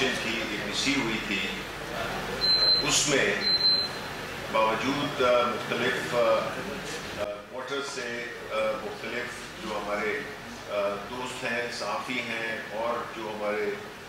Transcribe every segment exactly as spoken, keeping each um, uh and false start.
Opposition کی ایک receive ہوئی تھی، اس میں باوجود مختلف کوارٹر سے مختلف جو ہمارے دوست ہیں، صحافی ہیں اور جو ہمارے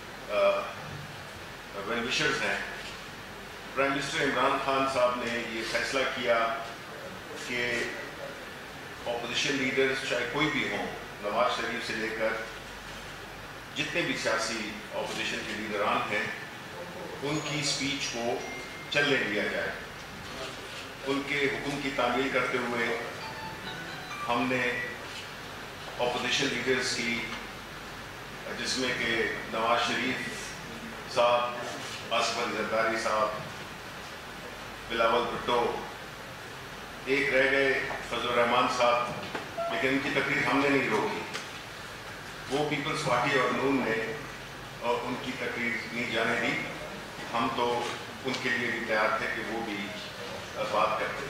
ویل وشرز ہیں، پرائم منسٹر عمران خان صاحب نے یہ فیصلہ کیا کہ اپوزیشن لیڈرز چاہے کوئی بھی ہوں، نواز شریف سے لے کر جتنے بھی سیاسی اپوزیشن کے لیڈران ہیں، ان کی سپیچ کو چلنے دیا جائے۔ ان کے حکم کی تعمیل کرتے ہوئے ہم نے اپوزیشن لیڈرز کی، جس میں کہ نواز شریف صاحب، آصف علی زرداری صاحب، بلاول بھٹو، ایک رہ گئے فضل الرحمان صاحب، لیکن ان کی تقریر ہم نے نہیں روکی۔ وہ پیپلز پارٹی اور نون نے اور ان کی تقریر نہیں جانے دی، ہم تو ان کے لیے بھی تیار تھے کہ وہ بھی بات کرتے۔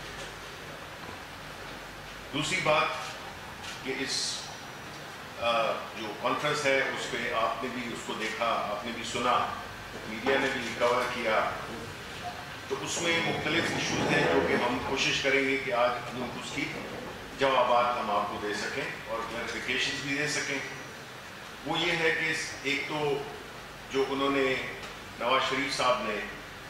دوسری بات کہ اس جو کانفرنس ہے اس پہ آپ نے بھی اس کو دیکھا، آپ نے بھی سنا، میڈیا نے بھی کور کیا، تو اس میں مختلف ایشوز ہیں جو کہ ہم کوشش کریں گے کہ آج ہم اس کی جوابات ہم آپ کو دے سکیں اور کلیریفیکیشنز بھی دے سکیں۔ وہ یہ ہے کہ ایک تو جو انہوں نے نواز شریف صاحب نے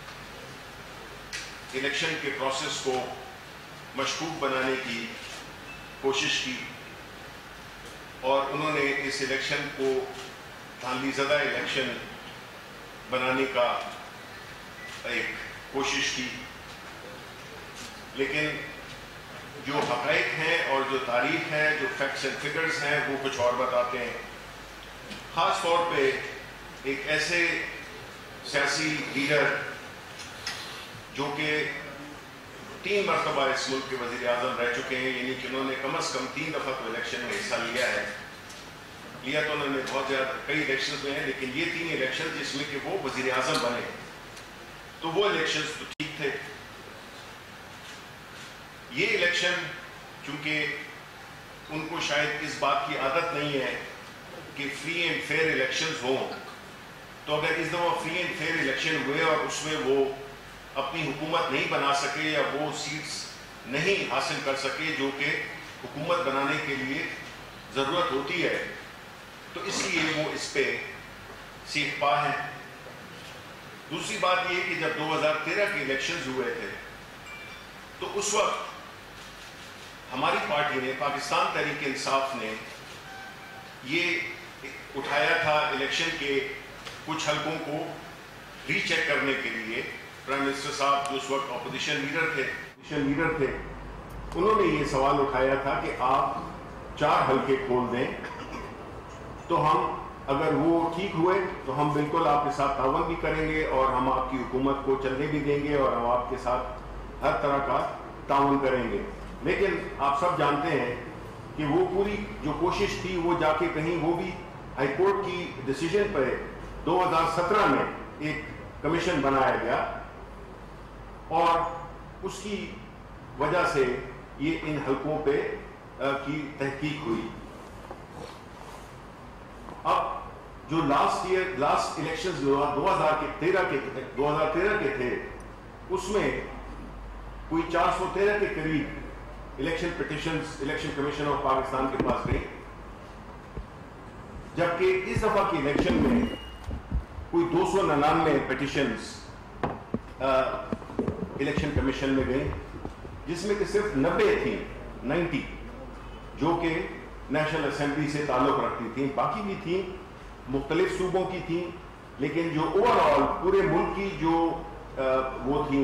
الیکشن کے پروسیس کو مشکوک بنانے کی کوشش کی، اور انہوں نے اس الیکشن کو دھاندلی زدہ الیکشن بنانے کا ایک کوشش کی، لیکن جو حقائق ہیں اور جو تاریخ ہے، جو فیکٹس اینڈ فگرز ہیں، وہ کچھ اور بتاتے ہیں۔ خاص طور پہ ایک ایسے سیاسی لیڈر جو کہ تین مرتبہ اس ملک کے وزیر اعظم رہ چکے ہیں، یعنی کہ انہوں نے کم از کم تین دفعہ تو الیکشن میں حصہ لیا ہے، لیا تو انہوں نے بہت زیادہ کئی الیکشنز میں ہیں، لیکن یہ تین الیکشن جس میں کہ وہ وزیر اعظم بنے، تو وہ الیکشنز تو ٹھیک تھے۔ یہ الیکشن چونکہ ان کو شاید اس بات کی عادت نہیں ہے کہ فری اینڈ فیئر الیکشنز ہوں، تو اگر اس دفعہ فری اینڈ فیئر الیکشن ہوئے اور اس میں وہ اپنی حکومت نہیں بنا سکے یا وہ سیٹس نہیں حاصل کر سکے جو کہ حکومت بنانے کے لیے ضرورت ہوتی ہے، تو اس لیے وہ اس پہ سیکھ پا ہیں۔ دوسری بات یہ کہ جب دو ہزار تیرہ کے الیکشنز ہوئے تھے تو اس وقت ہماری پارٹی نے، پاکستان تحریک انصاف نے، یہ اٹھایا تھا الیکشن کے کچھ حلقوں کو ری چیک کرنے کے لیے۔ پرائم منسٹر صاحب جو اس وقت اپوزیشن لیڈر تھے اپوزیشن لیڈر تھے انہوں نے یہ سوال اٹھایا تھا کہ آپ چار حلقے کھول دیں تو ہم، اگر وہ ٹھیک ہوئے تو ہم بالکل آپ کے ساتھ تعاون بھی کریں گے اور ہم آپ کی حکومت کو چلنے بھی دیں گے اور ہم آپ کے ساتھ ہر طرح کا تعاون کریں گے۔ لیکن آپ سب جانتے ہیں کہ وہ پوری جو کوشش تھی وہ جا کے کہیں، وہ بھی ہائی کورٹ کی ڈیسیجن پر دو ہزار سترہ میں ایک کمیشن بنایا گیا اور اس کی وجہ سے یہ ان حلقوں پہ کی تحقیق ہوئی۔ اب جو لاسٹ ایئر لاسٹ الیکشنز دو ہزار تیرہ کے دو ہزار تیرہ کے تھے، اس میں کوئی چار سو تیرہ کے قریب election petitions election commission of Pakistan کے پاس گئی، جبکہ اس دفعہ کی الیکشن میں کوئی دو سو ننانوے پٹیشنز الیکشن کمیشن میں گئیں، جس میں کہ صرف نبے تھیں نائنٹی جو کہ نیشنل اسمبلی سے تعلق رکھتی تھیں، باقی بھی تھیں مختلف صوبوں کی تھیں، لیکن جو اوور آل پورے ملک کی جو وہ تھیں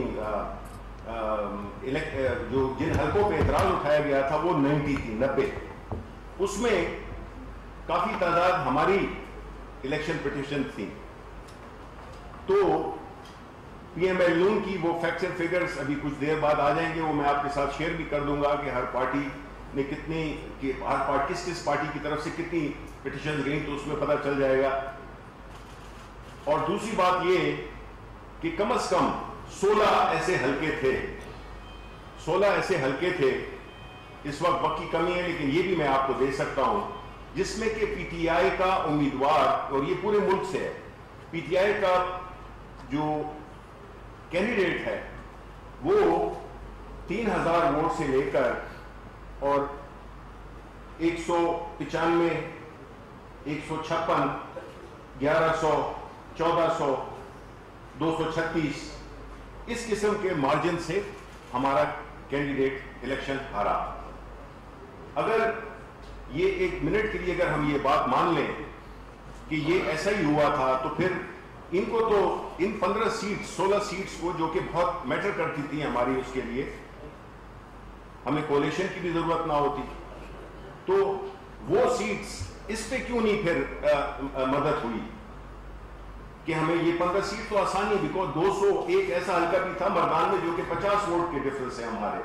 جو جن حلقوں پہ اعتراض اٹھایا گیا تھا وہ نائنٹی تھی، نبے۔ اس میں کافی تعداد ہماری الیکشن پٹیشن تھیں۔ تو پی ایم ایل نون کی وہ فیکٹس اینڈ فگرز ابھی کچھ دیر بعد آ جائیں گے، وہ میں آپ کے ساتھ شیئر بھی کر دوں گا کہ ہر پارٹی نے کتنی، کہ ہر پارٹی کس کس پارٹی کی طرف سے کتنی پٹیشنز گئیں، تو اس میں پتہ چل جائے گا۔ اور دوسری بات یہ کہ کم از کم سولہ ایسے حلقے تھے سولہ ایسے حلقے تھے اس وقت وقت کی کمی ہے لیکن یہ بھی میں آپ کو دے سکتا ہوں، جس میں کہ پی ٹی آئی کا امیدوار، اور یہ پورے ملک سے ہے، پی ٹی آئی کا جو کینڈیڈیٹ ہے وہ تین ہزار ووٹ سے لے کر اور ایک سو پچانوے ایک سو چھپن گیارہ سو چودہ سو دو سو چھتیس اس قسم کے مارجن سے ہمارا کینڈیڈیٹ الیکشن ہارا. اگر یہ ایک منٹ کے لیے اگر ہم یہ بات مان لیں کہ یہ ایسا ہی ہوا تھا تو پھر ان کو تو ان پندرہ سیٹ سولہ سیٹس کو جو کہ بہت میٹر کرتی تھی ہماری اس کے لیے ہمیں کولیشن کی بھی ضرورت نہ ہوتی, تو وہ سیٹس اس پہ کیوں نہیں پھر مدد ہوئی کہ ہمیں یہ پندرہ سیٹ تو آسانی, بیکاز دو سو ایک ایسا حلقہ بھی تھا مردان میں جو کہ پچاس ووٹ کے ڈفرنس ہے ہمارے.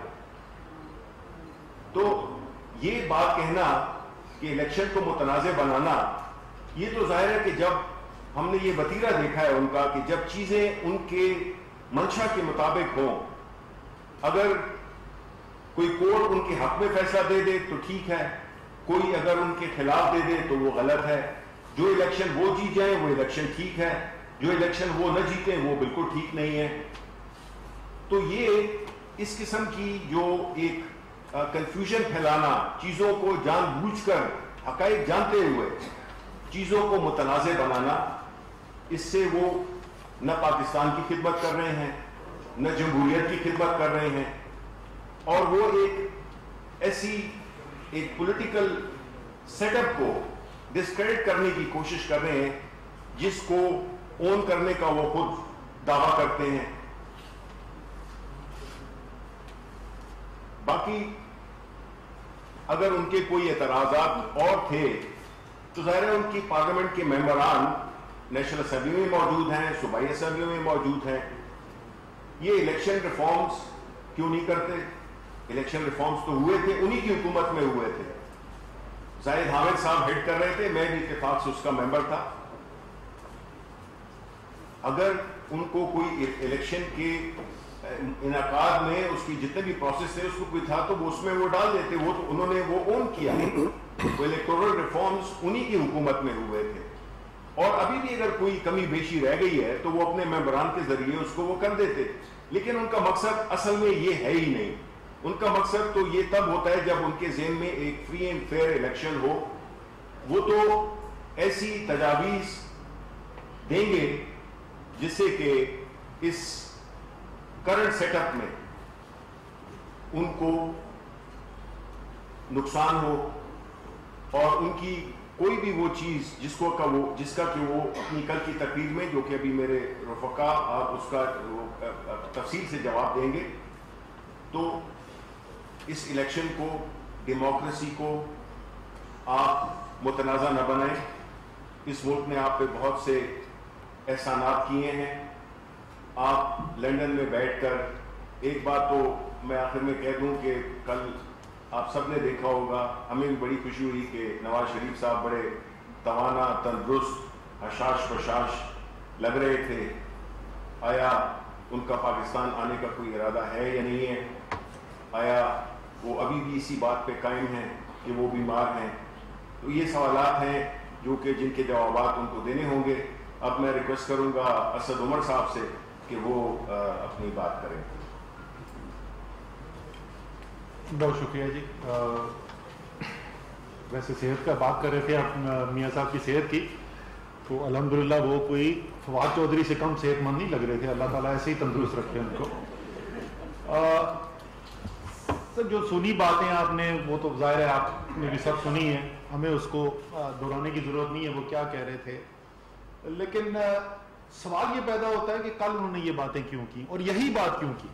تو یہ بات کہنا کہ الیکشن کو متنازع بنانا, یہ تو ظاہر ہے کہ جب ہم نے یہ وتیرہ دیکھا ہے ان کا کہ جب چیزیں ان کے منشا کے مطابق ہوں, اگر کوئی کورٹ ان کے حق میں فیصلہ دے دے تو ٹھیک ہے, کوئی اگر ان کے خلاف دے دے تو وہ غلط ہے. جو الیکشن وہ جیت جائیں وہ الیکشن ٹھیک ہے, جو الیکشن وہ نہ جیتیں وہ بالکل ٹھیک نہیں ہے. تو یہ اس قسم کی جو ایک کنفیوژن پھیلانا, چیزوں کو جان بوجھ کر حقائق جانتے ہوئے چیزوں کو متنازع بنانا, اس سے وہ نہ پاکستان کی خدمت کر رہے ہیں نہ جمہوریت کی خدمت کر رہے ہیں, اور وہ ایک ایسی ایک پولیٹیکل سیٹ اپ کو ڈسکریڈٹ کرنے کی کوشش کر رہے ہیں جس کو اون کرنے کا وہ خود دعویٰ کرتے ہیں. باقی اگر ان کے کوئی اعتراضات اور تھے تو ظاہر ہے ان کی پارلیمنٹ کے ممبران نیشنل اسمبلی میں موجود ہیں, صوبائی اسمبلی میں موجود ہیں. یہ الیکشن ریفارمز کیوں نہیں کرتے؟ الیکشن ریفارمز تو ہوئے تھے, انہی کی حکومت میں ہوئے تھے. زاہد حامد صاحب ہیڈ کر رہے تھے, میں بھی اتفاق سے اس کا ممبر تھا. اگر ان کو کوئی الیکشن کے انعقاد میں اس کی جتنے بھی پروسیس تھے اس کو کوئی تھا تو وہ اس میں وہ ڈال دیتے, وہ تو انہوں نے وہ اون کیا. وہ الیکٹورل ریفارمز انہی کی حکومت میں ہوئے تھے, اور ابھی بھی اگر کوئی کمی بیشی رہ گئی ہے تو وہ اپنے ممبران کے ذریعے اس کو وہ کر دیتے. لیکن ان کا مقصد اصل میں یہ ہے ہی نہیں. ان کا مقصد تو یہ تب ہوتا ہے جب ان کے ذہن میں ایک فری اینڈ فیئر الیکشن ہو. وہ تو ایسی تجاویز دیں گے جس سے کہ اس کرنٹ سیٹ اپ میں ان کو نقصان ہو, اور ان کی کوئی بھی وہ چیز جس کو کا وہ جس کا کہ وہ اپنی کل کی تقریر میں, جو کہ ابھی میرے رفقا آپ اس کا تفصیل سے جواب دیں گے, تو اس الیکشن کو, ڈیموکریسی کو آپ متنازع نہ بنائیں. اس ملک نے آپ پہ بہت سے احسانات کیے ہیں. آپ لندن میں بیٹھ کر, ایک بات تو میں آخر میں کہہ دوں کہ کل آپ سب نے دیکھا ہوگا, ہمیں بھی بڑی خوشی ہوئی کہ نواز شریف صاحب بڑے توانا, تندرست, حشاش پشاش لگ رہے تھے. آیا ان کا پاکستان آنے کا کوئی ارادہ ہے یا نہیں ہے؟ آیا وہ ابھی بھی اسی بات پہ قائم ہیں کہ وہ بیمار ہیں؟ تو یہ سوالات ہیں جو کہ جن کے جوابات ان کو دینے ہوں گے. اب میں ریکویسٹ کروں گا اسد عمر صاحب سے کہ وہ اپنی بات کریں. بہت شکریہ جی. ویسے صحت کا بات کر رہے تھے آپ میاں صاحب کی صحت کی, تو الحمدللہ وہ کوئی فواد چودھری سے کم صحت مند نہیں لگ رہے تھے. اللہ تعالیٰ ایسے ہی تندرست رکھے ان کو. سر جو سنی باتیں آپ نے وہ تو ظاہر ہے آپ نے بھی سب سنی ہیں, ہمیں اس کو دہرانے کی ضرورت نہیں ہے وہ کیا کہہ رہے تھے. لیکن سوال یہ پیدا ہوتا ہے کہ کل انہوں نے یہ باتیں کیوں کی, اور یہی بات کیوں کی.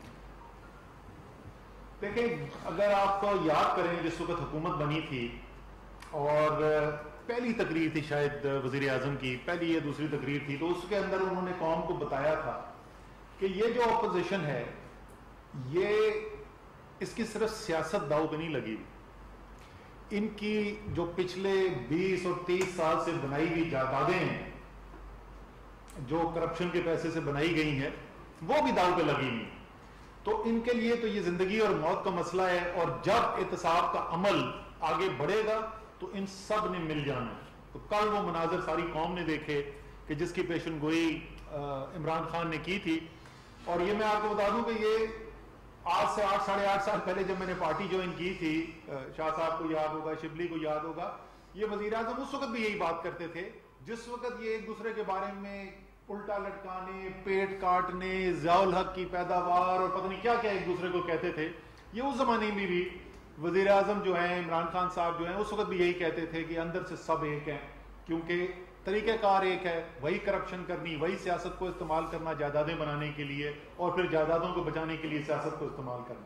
دیکھیں, اگر آپ یاد کریں جس وقت حکومت بنی تھی اور پہلی تقریر تھی شاید وزیر اعظم کی, پہلی یا دوسری تقریر تھی, تو اس کے اندر انہوں نے قوم کو بتایا تھا کہ یہ جو اپوزیشن ہے یہ اس کی صرف سیاست داؤ پہ نہیں لگی. ان کی جو پچھلے بیس اور تیس سال سے بنائی ہوئی جائیدادیں ہیں جو کرپشن کے پیسے سے بنائی گئی ہیں وہ بھی داؤ پہ لگی نہیں. تو ان کے لیے تو یہ زندگی اور موت کا مسئلہ ہے, اور جب احتساب کا عمل آگے بڑھے گا تو ان سب نے مل جانا ہے. تو کل وہ مناظر ساری قوم نے دیکھے کہ کہ جس کی پیشن گوئی عمران خان نے کی تھی. اور یہ میں آپ کو بتا دوں کہ یہ آج سے آٹھ ساڑھے آٹھ سال پہلے جب میں نے پارٹی جوائن کی تھی، شاہ صاحب کو یاد ہوگا، شبلی کو یاد ہوگا، یہ وزیر اعظم اس وقت بھی یہی بات کرتے تھے. جس وقت یہ ایک دوسرے کے بارے میں الٹا لٹکانے، پیٹ کاٹنے، ضیاء الحق کی پیداوار اور پتہ نہیں کیا کیا ایک دوسرے کو کہتے تھے، یہ اس زمانے میں بھی وزیر اعظم جو ہیں عمران خان صاحب جو ہیں اس وقت بھی یہی کہتے تھے کہ اندر سے سب ایک ہیں، کیونکہ طریقہ کار ایک ہے، وہی کرپشن کرنی، وہی سیاست کو استعمال کرنا جائیدادیں بنانے کے لیے اور پھر جائیدادوں کو بچانے کے لیے سیاست کو استعمال کرنا.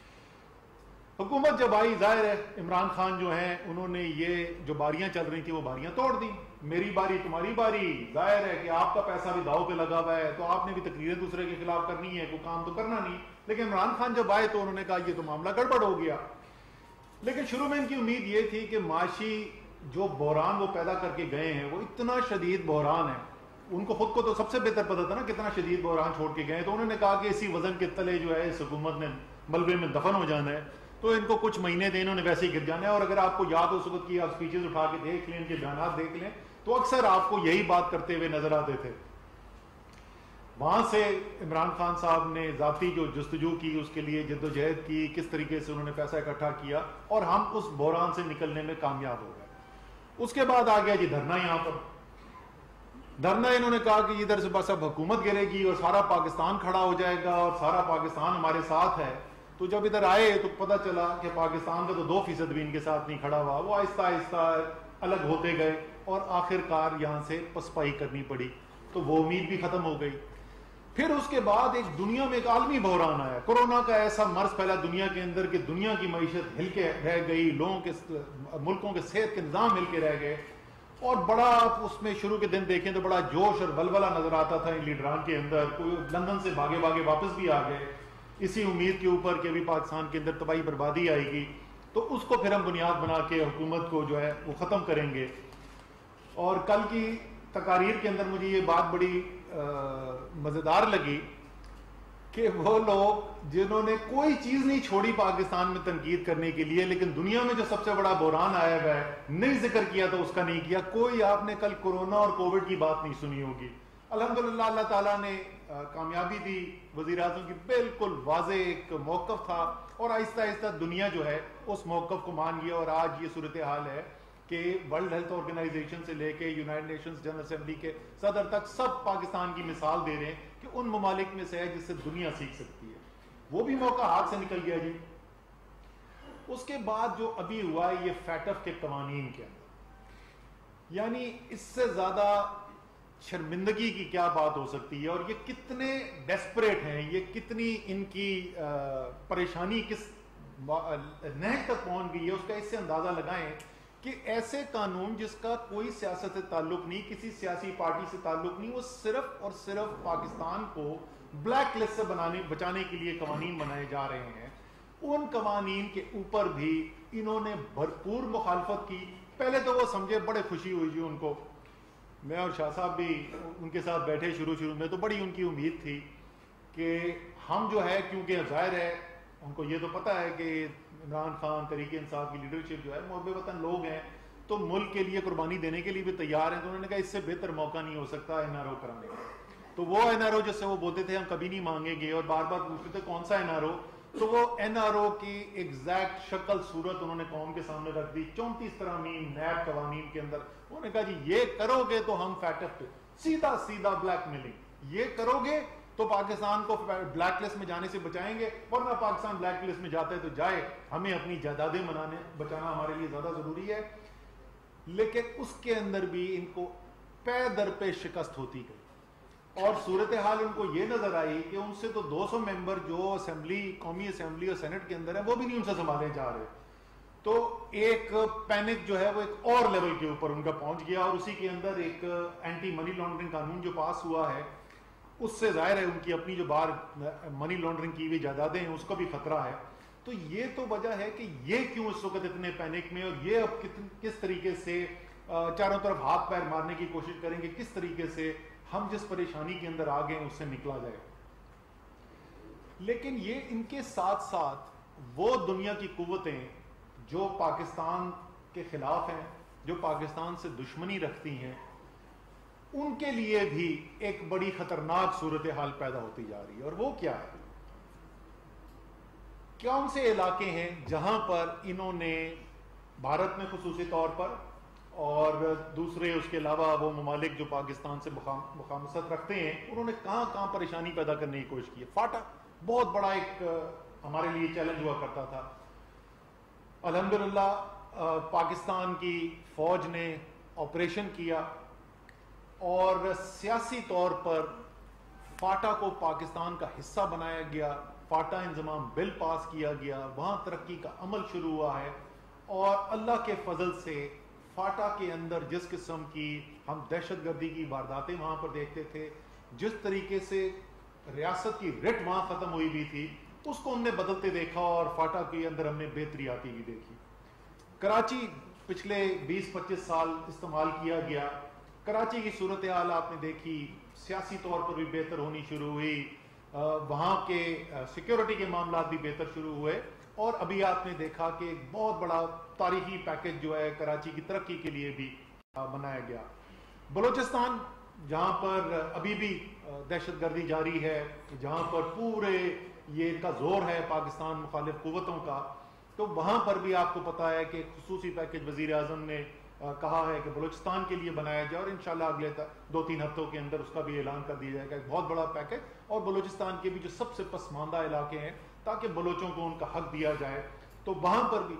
حکومت جب آئی، ظاہر ہے عمران خان جو ہیں انہوں نے یہ جو باریاں چل رہی تھیں وہ باریاں توڑ دیں. میری باری تمہاری باری، ظاہر ہے کہ آپ کا پیسہ بھی داؤ پہ لگا ہوا ہے تو آپ نے بھی تقریریں دوسرے کے خلاف کرنی ہے، کوئی کام تو کرنا نہیں. لیکن عمران خان جب آئے تو انہوں نے کہا یہ تو معاملہ گڑبڑ ہو گیا. لیکن شروع میں ان کی امید یہ تھی کہ معاشی جو بحران وہ پیدا کر کے گئے ہیں وہ اتنا شدید بحران ہے، ان کو خود کو تو سب سے بہتر پتا تھا نا کتنا شدید بحران چھوڑ کے گئے. تو انہوں نے کہا کہ اسی وزن کے تلے جو ہے اس حکومت نے ملبے میں دفن ہو جانا ہے، تو ان کو کچھ مہینے دیں، انہوں نے ویسے ہی گر جانا ہے. اور اگر آپ کو یاد ہو سکت کی آپ سپیچز اٹھا کے دیکھ لیں، ان کے بیانات دیکھ لیں، تو اکثر آپ کو یہی بات کرتے ہوئے نظر آتے تھے. وہاں سے عمران خان صاحب نے ذاتی جو جستجو کی، اس کے لیے جد و جہد کی، کس طریقے سے انہوں نے پیسہ اکٹھا کیا اور ہم اس بحران سے نکلنے میں کامیاب ہو گئے. اس کے بعد آ گیا جی دھرنا. یہاں پر دھرنا انہوں نے کہا کہ ادھر سے بس اب حکومت گرے گی اور سارا پاکستان کھڑا ہو جائے گا اور سارا پاکستان ہمارے ساتھ ہے. تو جب ادھر آئے تو پتہ چلا کہ پاکستان کا تو دو فیصد بھی ان کے ساتھ نہیں کھڑا ہوا. وہ آہستہ آہستہ الگ ہوتے گئے اور آخر کار یہاں سے پسپائی کرنی پڑی. تو وہ امید بھی ختم ہو گئی. پھر اس کے بعد ایک دنیا میں ایک عالمی بحران آیا، کورونا کا ایسا مرض پھیلا دنیا کے اندر کہ دنیا کی معیشت ہل کے رہ گئی، لوگوں کے ملکوں کے صحت کے نظام ہل کے رہ گئے. اور بڑا اس میں شروع کے دن دیکھیں تو بڑا جوش اور ولولہ نظر آتا تھا ان لیڈران کے اندر. کوئی لندن سے بھاگے بھاگے واپس بھی آ گئے اسی امید کے اوپر کہ ابھی پاکستان کے اندر تباہی بربادی آئے گی تو اس کو پھر ہم بنیاد بنا کے حکومت کو جو ہے وہ ختم کریں گے. اور کل کی تقاریر کے اندر مجھے یہ بات بڑی مزیدار لگی کہ وہ لوگ جنہوں نے کوئی چیز نہیں چھوڑی پاکستان میں تنقید کرنے کے لیے، لیکن دنیا میں جو سب سے بڑا بحران آیا ہوا ہے نہیں ذکر کیا تو اس کا نہیں کیا. کوئی آپ نے کل کورونا اور کووڈ کی بات نہیں سنی ہوگی. الحمدللہ اللہ تعالیٰ نے کامیابی دی، وزیر اعظم کی بالکل واضح ایک موقف تھا اور آہستہ آہستہ دنیا جو ہے اس موقف کو مان گیا. اور آج یہ صورتحال ہے کہ ورلڈ ہیلتھ آرگنائزیشن سے لے کے یونائٹڈ نیشنز جنرل اسمبلی کے صدر تک سب پاکستان کی مثال دے رہے ہیں کہ ان ممالک میں سے ہے جس سے دنیا سیکھ سکتی ہے. وہ بھی موقع ہاتھ سے نکل گیا جی. اس کے بعد جو ابھی ہوا ہے یہ فیٹف کے قوانین کے اندر، یعنی اس سے زیادہ شرمندگی کی کیا بات ہو سکتی ہے. اور یہ کتنے ڈیسپریٹ ہیں، یہ کتنی ان کی پریشانی کس نہج تک پہنچ گئی ہے، اس کا اس سے اندازہ لگائیں کہ ایسے قانون جس کا کوئی سیاست سے تعلق نہیں، کسی سیاسی پارٹی سے تعلق نہیں، وہ صرف اور صرف پاکستان کو بلیک لسٹ سے بنانے بچانے کے لیے قوانین بنائے جا رہے ہیں. ان قوانین کے اوپر بھی انہوں نے بھرپور مخالفت کی. پہلے تو وہ سمجھے بڑے خوشی ہوئی جی ان کو، میں اور شاہ صاحب بھی ان کے ساتھ بیٹھے شروع شروع میں تو بڑی ان کی امید تھی کہ ہم جو ہے، کیونکہ ظاہر ہے ان کو یہ تو پتہ ہے کہ عمران خان تحریک انصاف کی لیڈرشپ جو ہے محب وطن لوگ ہیں تو ملک کے لیے قربانی دینے کے لیے بھی تیار ہیں. تو انہوں نے کہا اس سے بہتر موقع نہیں ہو سکتا این آر او کرانے کا. تو وہ این آر او جس سے وہ بولتے تھے ہم کبھی نہیں مانگیں گے اور بار بار پوچھتے تھے کون سا این آر او، تو وہ این آر او کی ایگزیکٹ شکل صورت انہوں نے قوم کے سامنے رکھ دی. چونتیس ترامیم نیب قوانین کے اندر انہوں نے کہا جی یہ کرو گے تو ہم فیٹف پہ سیدھا سیدھا بلیک میلنگ، یہ کرو گے تو پاکستان کو بلیک لسٹ میں جانے سے بچائیں گے، ورنہ پاکستان بلیک لسٹ میں جاتا ہے تو جائے، ہمیں اپنی جائیدادیں بنانے بچانا ہمارے لیے زیادہ ضروری ہے. لیکن اس کے اندر بھی ان کو پے در پہ شکست ہوتی گئی اور صورتحال ان کو یہ نظر آئی کہ ان سے تو دو سو ممبر جو اسمبلی قومی اسمبلی اور سینٹ کے اندر ہیں وہ بھی نہیں ان سے سنبھالے جا رہے. تو ایک پینک جو ہے وہ ایک اور لیول کے اوپر ان کا پہنچ گیا اور اسی کے اندر ایک اینٹی منی لانڈرنگ قانون جو پاس ہوا ہے اس سے ظاہر ہے ان کی اپنی جو باہر منی لانڈرنگ کی ہوئی جائیدادیں ہیں اس کا بھی خطرہ ہے. تو یہ تو وجہ ہے کہ یہ کیوں اس وقت اتنے پینک میں، اور یہ اب کس طریقے سے چاروں طرف ہاتھ پیر مارنے کی کوشش کریں گے کس طریقے سے ہم جس پریشانی کے اندر آ گئے ہیں اس سے نکلا جائے. لیکن یہ ان کے ساتھ ساتھ وہ دنیا کی قوتیں جو پاکستان کے خلاف ہیں، جو پاکستان سے دشمنی رکھتی ہیں، ان کے لیے بھی ایک بڑی خطرناک صورتحال پیدا ہوتی جا رہی ہے. اور وہ کیا ہے؟ کون سے علاقے ہیں جہاں پر انہوں نے بھارت میں خصوصی طور پر اور دوسرے اس کے علاوہ وہ ممالک جو پاکستان سے مخامصت رکھتے ہیں, انہوں نے کہاں کہاں پریشانی پیدا کرنے کی کوشش کی ہے. فاٹا بہت بڑا ایک ہمارے لیے چیلنج ہوا کرتا تھا. الحمدللہ پاکستان کی فوج نے آپریشن کیا اور سیاسی طور پر فاٹا کو پاکستان کا حصہ بنایا گیا. فاٹا انضمام بل پاس کیا گیا, وہاں ترقی کا عمل شروع ہوا ہے. اور اللہ کے فضل سے فاٹا کے اندر جس قسم کی ہم دہشت گردی کی وارداتیں وہاں پر دیکھتے تھے, جس طریقے سے ریاست کی رٹ وہاں ختم ہوئی بھی تھی, اس کو ہم نے بدلتے دیکھا اور فاٹا کے اندر ہم نے بہتری آتی ہوئی دیکھی. کراچی پچھلے بیس پچیس سال استعمال کیا گیا. کراچی کی صورتحال آپ نے دیکھی, سیاسی طور پر بھی بہتر ہونی شروع ہوئی, وہاں کے سیکیورٹی کے معاملات بھی بہتر شروع ہوئے. اور ابھی آپ نے دیکھا کہ ایک بہت بڑا تاریخی پیکج جو ہے کراچی کی ترقی کے لیے بھی بنایا گیا. بلوچستان جہاں پر ابھی بھی دہشت گردی جاری ہے, جہاں پر پورے یہ کا زور ہے پاکستان مخالف قوتوں کا, تو وہاں پر بھی آپ کو پتا ہے کہ خصوصی پیکج وزیر اعظم نے کہا ہے کہ بلوچستان کے لیے بنایا جائے اور انشاءاللہ اگلے دو تین ہفتوں کے اندر اس کا بھی اعلان کر دیا جائے گا. ایک بہت بڑا پیکج, اور بلوچستان کے بھی جو سب سے پسماندہ علاقے ہیں تاکہ بلوچوں کو ان کا حق دیا جائے, تو وہاں پر بھی.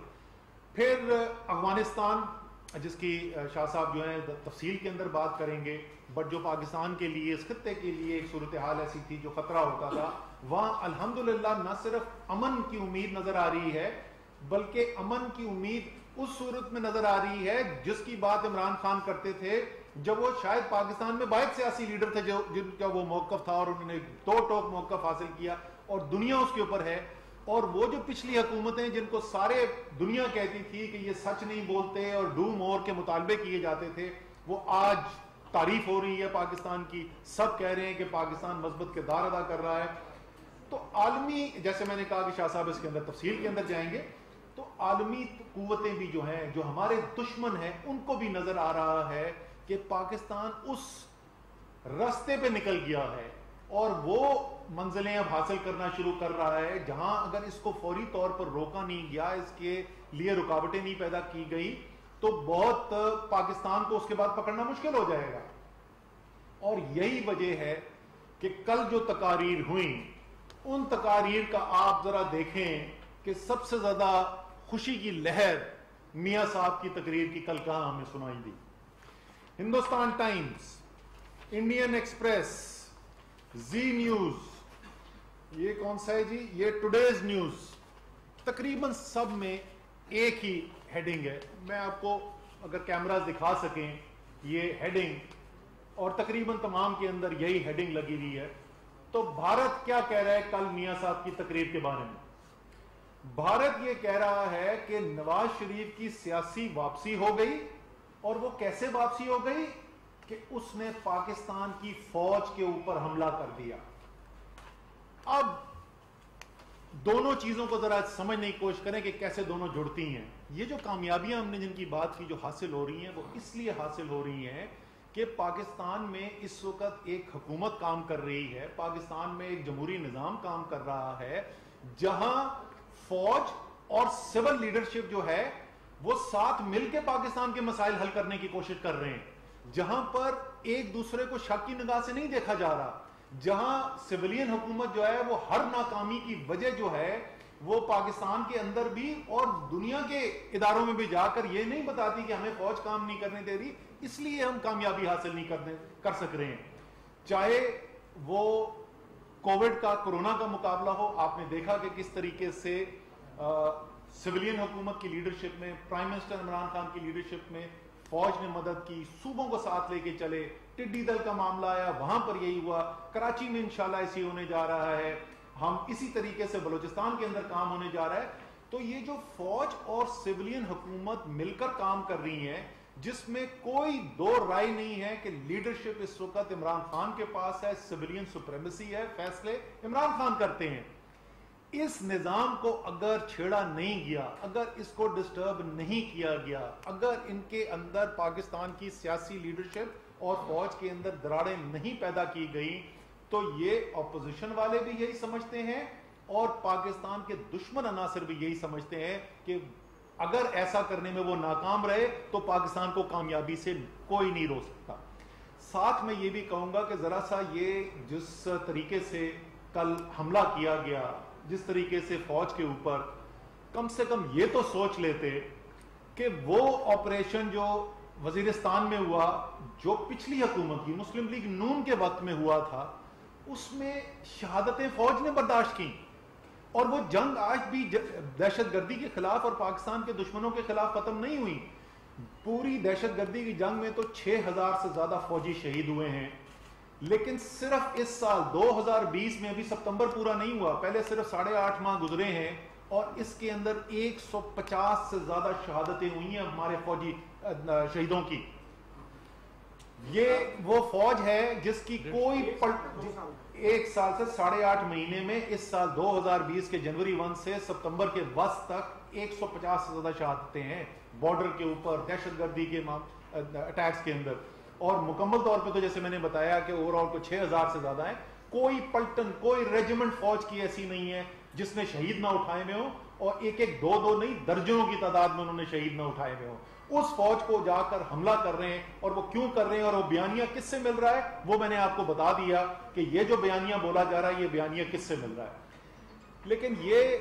پھر افغانستان جس کی شاہ صاحب جو ہیں تفصیل کے اندر بات کریں گے, بٹ جو پاکستان کے لیے اس خطے کے لیے ایک صورتحال ایسی تھی جو خطرہ ہوتا تھا, وہاں الحمدللہ نہ صرف امن کی امید نظر آ رہی ہے بلکہ امن کی امید اس صورت میں نظر آ رہی ہے جس کی بات عمران خان کرتے تھے جب وہ شاید پاکستان میں واحد سیاسی لیڈر تھے جو جن کا وہ موقف تھا, اور انہوں نے دو ٹوک موقف حاصل کیا اور دنیا اس کے اوپر ہے. اور وہ جو پچھلی حکومتیں جن کو سارے دنیا کہتی تھی کہ یہ سچ نہیں بولتے اور ڈو مور کے مطالبے کیے جاتے تھے, وہ آج تعریف ہو رہی ہے پاکستان کی. سب کہہ رہے ہیں کہ پاکستان مثبت کردار ادا کر رہا ہے. تو عالمی, جیسے میں نے کہا کہ شاہ صاحب اس کے اندر تفصیل کے اندر جائیں گے, تو عالمی قوتیں بھی جو ہیں جو ہمارے دشمن ہیں ان کو بھی نظر آ رہا ہے کہ پاکستان اس راستے پہ نکل گیا ہے اور وہ منزلیں اب حاصل کرنا شروع کر رہا ہے جہاں اگر اس کو فوری طور پر روکا نہیں گیا, اس کے لیے رکاوٹیں نہیں پیدا کی گئی, تو بہت پاکستان کو اس کے بعد پکڑنا مشکل ہو جائے گا. اور یہی وجہ ہے کہ کل جو تقاریر ہوئیں ان تقاریر کا آپ ذرا دیکھیں کہ سب سے زیادہ خوشی کی لہر میاں صاحب کی تقریر کی کل کہاں ہمیں سنائی دی. Hindustan Times, Indian Express, Zee News, یہ کون سا ہے جی, یہ ٹوڈیز نیوز, تقریباً سب میں ایک ہی ہیڈنگ ہے. میں آپ کو اگر کیمراز دکھا سکیں یہ ہیڈنگ, اور تقریباً تمام کے اندر یہی ہیڈنگ لگی ہوئی ہے. تو بھارت کیا کہہ رہا ہے کل میاں صاحب کی تقریر کے بارے میں؟ بھارت یہ کہہ رہا ہے کہ نواز شریف کی سیاسی واپسی ہو گئی, اور وہ کیسے واپسی ہو گئی کہ اس نے پاکستان کی فوج کے اوپر حملہ کر دیا. اب دونوں چیزوں کو ذرا سمجھنے کی کوشش کریں کہ کیسے دونوں جڑتی ہیں. یہ جو کامیابیاں ہم نے جن کی بات کی جو حاصل ہو رہی ہیں وہ اس لیے حاصل ہو رہی ہیں کہ پاکستان میں اس وقت ایک حکومت کام کر رہی ہے, پاکستان میں ایک جمہوری نظام کام کر رہا ہے جہاں فوج اور سول لیڈرشپ جو ہے وہ ساتھ مل کے پاکستان کے مسائل حل کرنے کی کوشش کر رہے ہیں, جہاں پر ایک دوسرے کو شک کی نگاہ سے نہیں دیکھا جا رہا, جہاں سویلین حکومت جو ہے وہ ہر ناکامی کی وجہ جو ہے وہ پاکستان کے اندر بھی اور دنیا کے اداروں میں بھی جا کر یہ نہیں بتاتی کہ ہمیں فوج کام نہیں کرنے دے رہی, اس لیے ہم کامیابی حاصل نہیں کرنے کر سک رہے ہیں. چاہے وہ کووڈ کا, کورونا کا مقابلہ ہو, آپ نے دیکھا کہ کس طریقے سے سویلین حکومت کی لیڈرشپ میں, پرائم منسٹر عمران خان کی لیڈرشپ میں فوج نے مدد کی, صوبوں کو ساتھ لے کے چلے. ٹڈی دل کا معاملہ آیا, وہاں پر یہی ہوا. کراچی میں انشاءاللہ ایسی ہونے جا رہا ہے, ہم اسی طریقے سے بلوچستان کے اندر کام ہونے جا رہا ہے. تو یہ جو فوج اور سویلین حکومت مل کر کام کر رہی ہیں, جس میں کوئی دو رائے نہیں ہے کہ لیڈرشپ اس وقت عمران خان کے پاس ہے, سویلین سپریمیسی ہے, فیصلے عمران خان کرتے ہیں. اس نظام کو اگر چھیڑا نہیں گیا, اگر اس کو ڈسٹرب نہیں کیا گیا, اگر ان کے اندر پاکستان کی سیاسی لیڈرشپ اور فوج کے اندر دراڑیں نہیں پیدا کی گئی, تو یہ اپوزیشن والے بھی یہی سمجھتے ہیں اور پاکستان کے دشمن عناصر بھی یہی سمجھتے ہیں کہ اگر ایسا کرنے میں وہ ناکام رہے تو پاکستان کو کامیابی سے کوئی نہیں روک سکتا. ساتھ میں یہ بھی کہوں گا کہ ذرا سا یہ جس طریقے سے کل حملہ کیا گیا, جس طریقے سے فوج کے اوپر, کم سے کم یہ تو سوچ لیتے کہ وہ آپریشن جو وزیرستان میں ہوا, جو پچھلی حکومت کی مسلم لیگ نون کے وقت میں ہوا تھا, اس میں شہادتیں فوج نے برداشت کی, اور وہ جنگ آج بھی دہشت گردی کے خلاف اور پاکستان کے دشمنوں کے خلاف ختم نہیں ہوئی. پوری دہشت گردی کی جنگ میں تو چھ ہزار سے زیادہ فوجی شہید ہوئے ہیں, لیکن صرف اس سال دو ہزار بیس میں, ابھی ستمبر پورا نہیں ہوا, پہلے صرف ساڑھے آٹھ ماہ گزرے ہیں, اور اس کے اندر ایک سو پچاس سے زیادہ شہادتیں ہوئی ہیں ہمارے فوجی شہیدوں کی. یہ وہ فوج ہے جس کی کوئی ایک سال سے ساڑھے آٹھ مہینے میں, اس سال دو ہزار بیس کے جنوری ون سے ستمبر کے وسط تک ایک سو پچاس سے زیادہ شہادتیں ہیں بارڈر کے اوپر دہشت گردی کے اٹیکس کے اندر. اور مکمل طور پہ تو جیسے میں نے بتایا کہ اوور آل کو چھ ہزار سے زیادہ ہیں. کوئی پلٹن, کوئی ریجیمنٹ فوج کی ایسی نہیں ہے جس نے شہید نہ اٹھائے ہوئے ہوں, اور ایک ایک دو دو نہیں درجنوں کی تعداد میں انہوں نے شہید نہ اٹھائے ہوئے ہوں. اس فوج کو جا کر حملہ کر رہے ہیں, اور وہ کیوں کر رہے ہیں اور وہ بیانیہ کس سے مل رہا ہے وہ میں نے آپ کو بتا دیا کہ یہ جو بیانیہ بولا جا رہا ہے یہ بیانیہ کس سے مل رہا ہے. لیکن یہ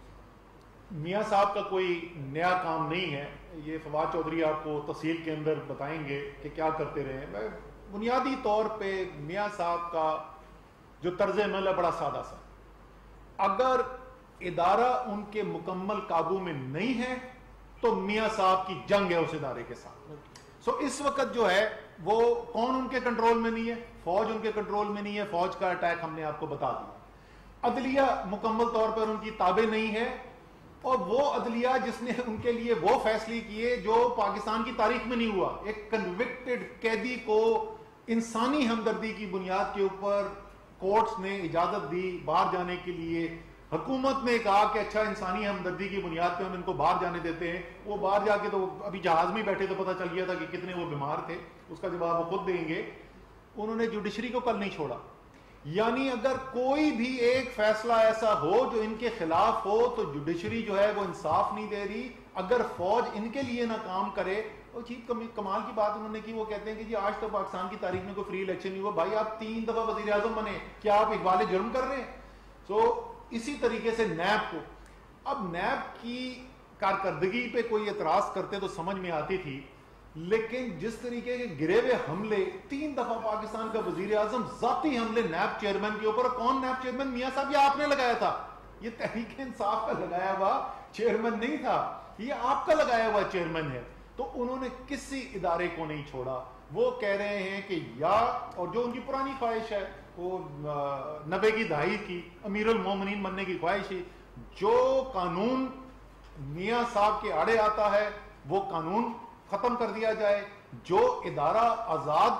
میاں صاحب کا کوئی نیا کام نہیں ہے, یہ فواد چودھری آپ کو تفصیل کے اندر بتائیں گے کہ کیا کرتے رہے. میں بنیادی طور پہ میاں صاحب کا جو طرز عمل ہے بڑا سادہ سا, اگر ادارہ ان کے مکمل قابو میں نہیں ہے تو میاں صاحب کی جنگ ہے اس ادارے کے ساتھ. سو اس وقت جو ہے وہ کون ان کے کنٹرول میں نہیں ہے, فوج ان کے کنٹرول میں نہیں ہے, فوج کا اٹیک ہم نے آپ کو بتا دیا. عدلیہ مکمل طور پر ان کی تابع نہیں ہے, اور وہ عدلیہ جس نے ان کے لیے وہ فیصلے کیے جو پاکستان کی تاریخ میں نہیں ہوا. ایک کنوکٹڈ قیدی کو انسانی ہمدردی کی بنیاد کے اوپر کورٹس نے اجازت دی باہر جانے کے لیے. حکومت نے کہا کہ اچھا انسانی ہمدردی کی بنیاد پہ ہم ان کو باہر جانے دیتے ہیں. وہ باہر جا کے تو ابھی جہاز میں بیٹھے تو پتہ چل گیا تھا کہ کتنے وہ بیمار تھے, اس کا جواب وہ خود دیں گے. انہوں نے جوڈیشری کو کل نہیں چھوڑا. یعنی اگر کوئی بھی ایک فیصلہ ایسا ہو جو ان کے خلاف ہو تو جوڈیشری جو ہے وہ انصاف نہیں دے رہی. اگر فوج ان کے لیے نہ کام کرے, اور چیز کمال کی بات انہوں نے کی, وہ کہتے ہیں کہ جی آج تک پاکستان کی تاریخ میں کوئی فری الیکشن نہیں ہوا. بھائی آپ تین دفعہ وزیر اعظم بنے, کیا آپ اقبال جرم کر رہے ہیں؟ سو اسی طریقے سے نیب کو, اب نیب کی کارکردگی پہ کوئی اعتراض کرتے تو سمجھ میں آتی تھی, لیکن جس طریقے کے گرے ہوئے حملے, تین دفعہ پاکستان کا وزیر اعظم ذاتی حملے نیب چیئرمین کے اوپر, کون نیب چیئرمین؟ میاں صاحب, یہ آپ نے لگایا تھا, یہ تحریک انصاف کا لگایا ہوا چیئرمین نہیں تھا, یہ آپ کا لگایا ہوا چیئرمین ہے. تو انہوں نے کسی ادارے کو نہیں چھوڑا. وہ کہہ رہے ہیں کہ یا, اور جو ان کی پرانی خواہش ہے وہ نبے کی دہائی کی امیر المومنین بننے کی خواہش ہے, جو قانون میاں صاحب کے آڑے آتا ہے وہ قانون ختم کر دیا جائے, جو ادارہ آزاد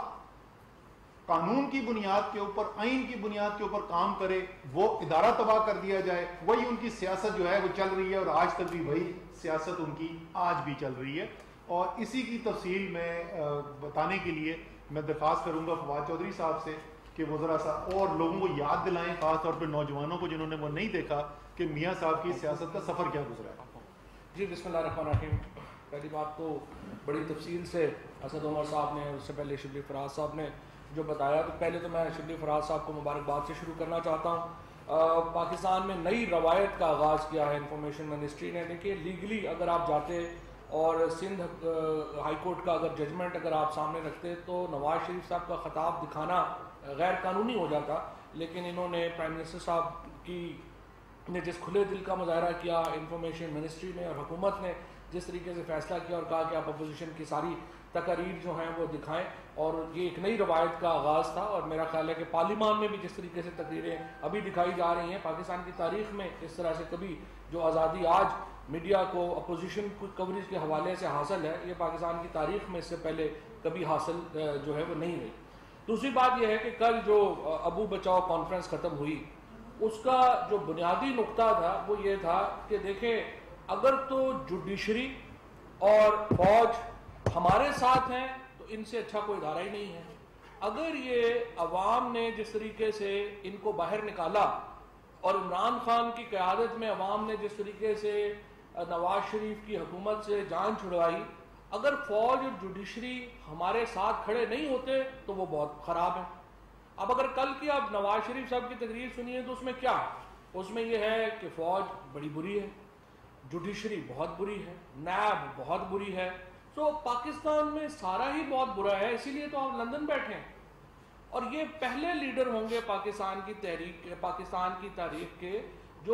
قانون کی بنیاد کے اوپر, آئین کی بنیاد کے اوپر کام کرے وہ ادارہ تباہ کر دیا جائے. وہی ان کی سیاست جو ہے وہ چل رہی ہے, اور آج تک بھی وہی سیاست ان کی آج بھی چل رہی ہے. اور اسی کی تفصیل میں بتانے کے لیے میں درخواست کروں گا فواد چودھری صاحب سے کہ وہ ذرا سا اور لوگوں کو یاد دلائیں, خاص طور پہ نوجوانوں کو جنہوں نے وہ نہیں دیکھا, کہ میاں صاحب کی سیاست کا سفر کیا گزرا ہے. جی بسم اللہ الرحمن الرحیم. پہلی بات تو بڑی تفصیل سے اسد عمر صاحب نے, اس سے پہلے شبلی فراز صاحب نے جو بتایا, تو پہلے تو میں شبلی فراز صاحب کو مبارکباد سے شروع کرنا چاہتا ہوں. پاکستان میں نئی روایت کا آغاز کیا ہے انفارمیشن منسٹری نے. دیکھیے لیگلی اگر آپ جاتے اور سندھ ہائی کورٹ کا اگر ججمنٹ اگر آپ سامنے رکھتے تو نواز شریف صاحب کا خطاب دکھانا غیر قانونی ہو جاتا, لیکن انہوں نے پرائم منسٹر صاحب کی نے جس کھلے دل کا مظاہرہ کیا, انفارمیشن منسٹری نے اور حکومت نے جس طریقے سے فیصلہ کیا اور کہا کہ آپ اپوزیشن کی ساری تقاریر جو ہیں وہ دکھائیں, اور یہ ایک نئی روایت کا آغاز تھا. اور میرا خیال ہے کہ پارلیمان میں بھی جس طریقے سے تقریریں ابھی دکھائی جا رہی ہیں, پاکستان کی تاریخ میں اس طرح سے کبھی جو آزادی آج میڈیا کو اپوزیشن کوریج کے حوالے سے حاصل ہے, یہ پاکستان کی تاریخ میں اس سے پہلے کبھی حاصل جو ہے وہ نہیں ہوئی. دوسری بات یہ ہے کہ کل جو ابو بچاؤ کانفرنس ختم ہوئی اس کا جو بنیادی نقطہ تھا وہ یہ تھا کہ دیکھیں اگر تو جوڈیشری اور فوج ہمارے ساتھ ہیں تو ان سے اچھا کوئی ادارہ ہی نہیں ہے. اگر یہ عوام نے جس طریقے سے ان کو باہر نکالا اور عمران خان کی قیادت میں عوام نے جس طریقے سے نواز شریف کی حکومت سے جان چھڑوائی، اگر فوج اور جوڈیشری ہمارے ساتھ کھڑے نہیں ہوتے تو وہ بہت خراب ہے. اب اگر کل کی آپ نواز شریف صاحب کی تقریر سنیے تو اس میں کیا ہے؟ اس میں یہ ہے کہ فوج بڑی بری ہے، جوڈیشری بہت بری ہے، نیب بہت بری ہے. تو پاکستان میں سارا ہی بہت برا ہے، اسی لیے تو آپ لندن بیٹھے ہیں. اور یہ پہلے لیڈر ہوں گے پاکستان کی تحریک پاکستان کی تاریخ کے جو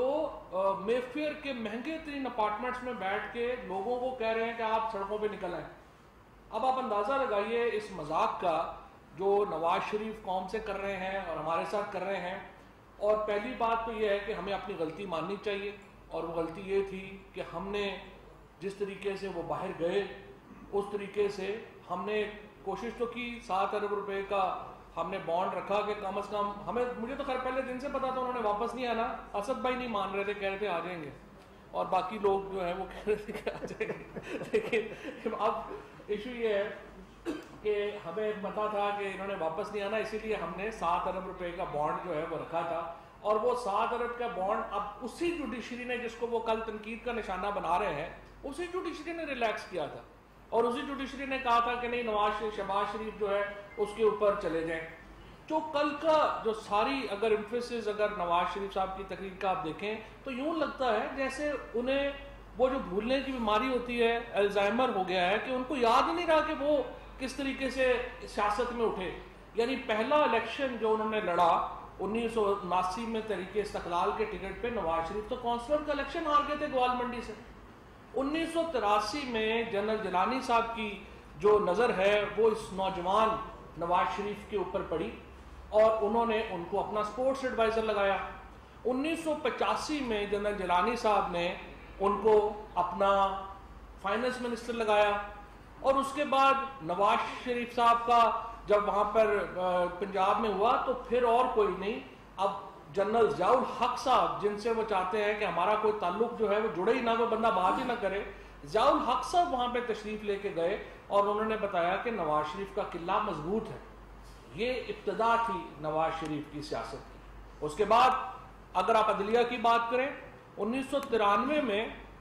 مے فیئر کے مہنگے ترین اپارٹمنٹس میں بیٹھ کے لوگوں کو کہہ رہے ہیں کہ آپ سڑکوں پہ نکل آئیں. اب آپ اندازہ لگائیے اس مذاق کا جو نواز شریف قوم سے کر رہے ہیں اور ہمارے ساتھ کر رہے ہیں. اور پہلی بات تو یہ ہے کہ ہمیں اپنی غلطی ماننی چاہیے، اور وہ غلطی یہ تھی کہ ہم نے جس طریقے سے وہ باہر گئے اس طریقے سے ہم نے کوشش تو کی، سات ارب روپے کا ہم نے بانڈ رکھا کہ کم از کم ہمیں، مجھے تو خیر پہلے دن سے پتا تھا انہوں نے واپس نہیں آنا. اسد بھائی نہیں مان رہے تھے، کہہ رہے تھے آ جائیں گے، اور باقی لوگ جو ہیں وہ کہہ رہے تھے کہ آ جائیں گے. لیکن اب ایشو یہ ہے کہ ہمیں پتا تھا کہ انہوں نے واپس نہیں آنا، اسی لیے ہم نے سات ارب روپے کا بانڈ جو ہے وہ رکھا تھا. اور وہ سات ارب کا بانڈ اب اسی جوڈیشری نے جس کو وہ کل تنقید کا نشانہ بنا رہے ہیں، اسی جوڈیشری نے ریلیکس کیا تھا، اور اسی جوڈیشری نے کہا تھا کہ نہیں نواز شہباز شریف جو ہے اس کے اوپر چلے جائیں. جو کل کا جو ساری اگر ایمفیسس اگر نواز شریف صاحب کی تقریر کا آپ دیکھیں تو یوں لگتا ہے جیسے انہیں وہ جو بھولنے کی بیماری ہوتی ہے، الزائمر ہو گیا ہے، کہ ان کو یاد ہی نہیں رہا کہ وہ کس طریقے سے سیاست میں اٹھے. یعنی پہلا الیکشن جو انہوں نے لڑا انیس سو اناسی میں تحریک استقلال کے ٹکٹ پہ، نواز شریف تو کونسلر کا الیکشن ہار گئے تھے گوال منڈی سے. انیس سو تراسی میں جنرل جیلانی صاحب کی جو نظر ہے وہ اس نوجوان نواز شریف کے اوپر پڑی اور انہوں نے ان کو اپنا سپورٹس ایڈوائزر لگایا. انیس سو پچاسی میں جنرل جیلانی صاحب نے ان کو اپنا فائنانس منسٹر لگایا. اور اس کے بعد نواز شریف صاحب کا جب وہاں پر پنجاب میں ہوا تو پھر اور کوئی نہیں، اب جنرل ضیاء الحق صاحب جن سے وہ چاہتے ہیں کہ ہمارا کوئی تعلق جو ہے وہ جڑے ہی نہ، وہ بندہ بات ہی نہ کرے، ضیاء الحق صاحب وہاں پہ تشریف لے کے گئے اور انہوں نے بتایا کہ نواز شریف کا قلعہ مضبوط ہے. یہ ابتدا تھی نواز شریف کی سیاست کی. اس کے بعد اگر آپ عدلیہ کی بات کریں، انیس سو ترانوے میں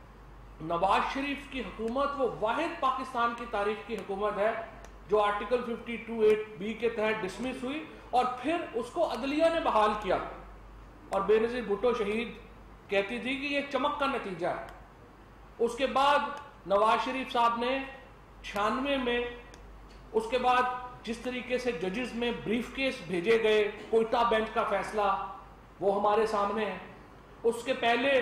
نواز شریف کی حکومت وہ واحد پاکستان کی تاریخ کی حکومت ہے جو article fifty two eight B کے تحت ڈسمس ہوئی، اور پھر اس کو عدلیہ نے بحال کیا. اور بے نظیر بھٹو شہید کہتی تھی کہ یہ چمک کا نتیجہ ہے. اس کے بعد نواز شریف صاحب نے چھیانوے میں اس کے بعد جس طریقے سے ججز میں بریف کیس بھیجے گئے، کوئٹہ بینچ کا فیصلہ وہ ہمارے سامنے ہے. اس کے پہلے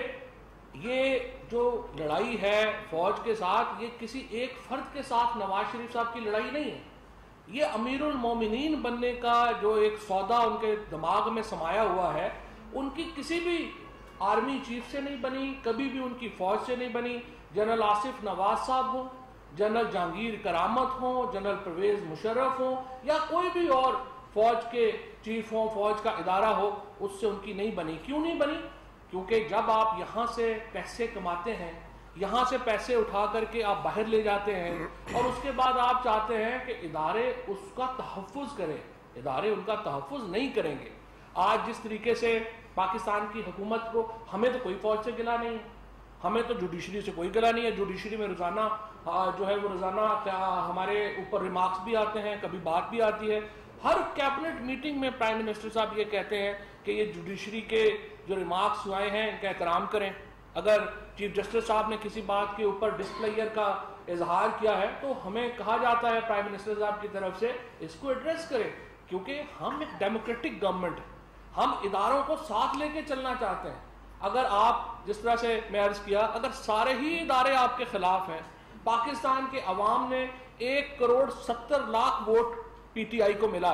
یہ جو لڑائی ہے فوج کے ساتھ، یہ کسی ایک فرد کے ساتھ نواز شریف صاحب کی لڑائی نہیں ہے، یہ امیر المومنین بننے کا جو ایک سودا ان کے دماغ میں سمایا ہوا ہے، ان کی کسی بھی آرمی چیف سے نہیں بنی، کبھی بھی ان کی فوج سے نہیں بنی. جنرل آصف نواز صاحب ہوں، جنرل جہانگیر کرامت ہوں، جنرل پرویز مشرف ہوں، یا کوئی بھی اور فوج کے چیف ہوں، فوج کا ادارہ ہو، اس سے ان کی نہیں بنی. کیوں نہیں بنی؟ کیونکہ جب آپ یہاں سے پیسے کماتے ہیں، یہاں سے پیسے اٹھا کر کے آپ باہر لے جاتے ہیں، اور اس کے بعد آپ چاہتے ہیں کہ ادارے اس کا تحفظ کریں، ادارے ان کا تحفظ نہیں کریں گے. آج جس طریقے سے پاکستان کی حکومت کو، ہمیں تو کوئی فوج سے گلا نہیں ہے، ہمیں تو جوڈیشری سے کوئی گلا نہیں ہے. جوڈیشری میں روزانہ جو ہے وہ روزانہ ہمارے اوپر ریمارکس بھی آتے ہیں، کبھی بات بھی آتی ہے. ہر کیبنٹ میٹنگ میں پرائم منسٹر صاحب یہ کہتے ہیں کہ یہ جوڈیشری کے جو ریمارکس آئے ہیں ان کا احترام کریں. اگر چیف جسٹس صاحب نے کسی بات کے اوپر ڈسپلیئر کا اظہار کیا ہے تو ہمیں کہا جاتا ہے پرائم منسٹر صاحب کی طرف سے اس کو ایڈریس کریں، کیونکہ ہم ایک ڈیموکریٹک گورنمنٹ ہیں، ہم اداروں کو ساتھ لے کے چلنا چاہتے ہیں. اگر آپ جس طرح سے میں عرض کیا، اگر سارے ہی ادارے آپ کے خلاف ہیں، پاکستان کے عوام نے ایک کروڑ ستر lakh vote P T I کو ملا،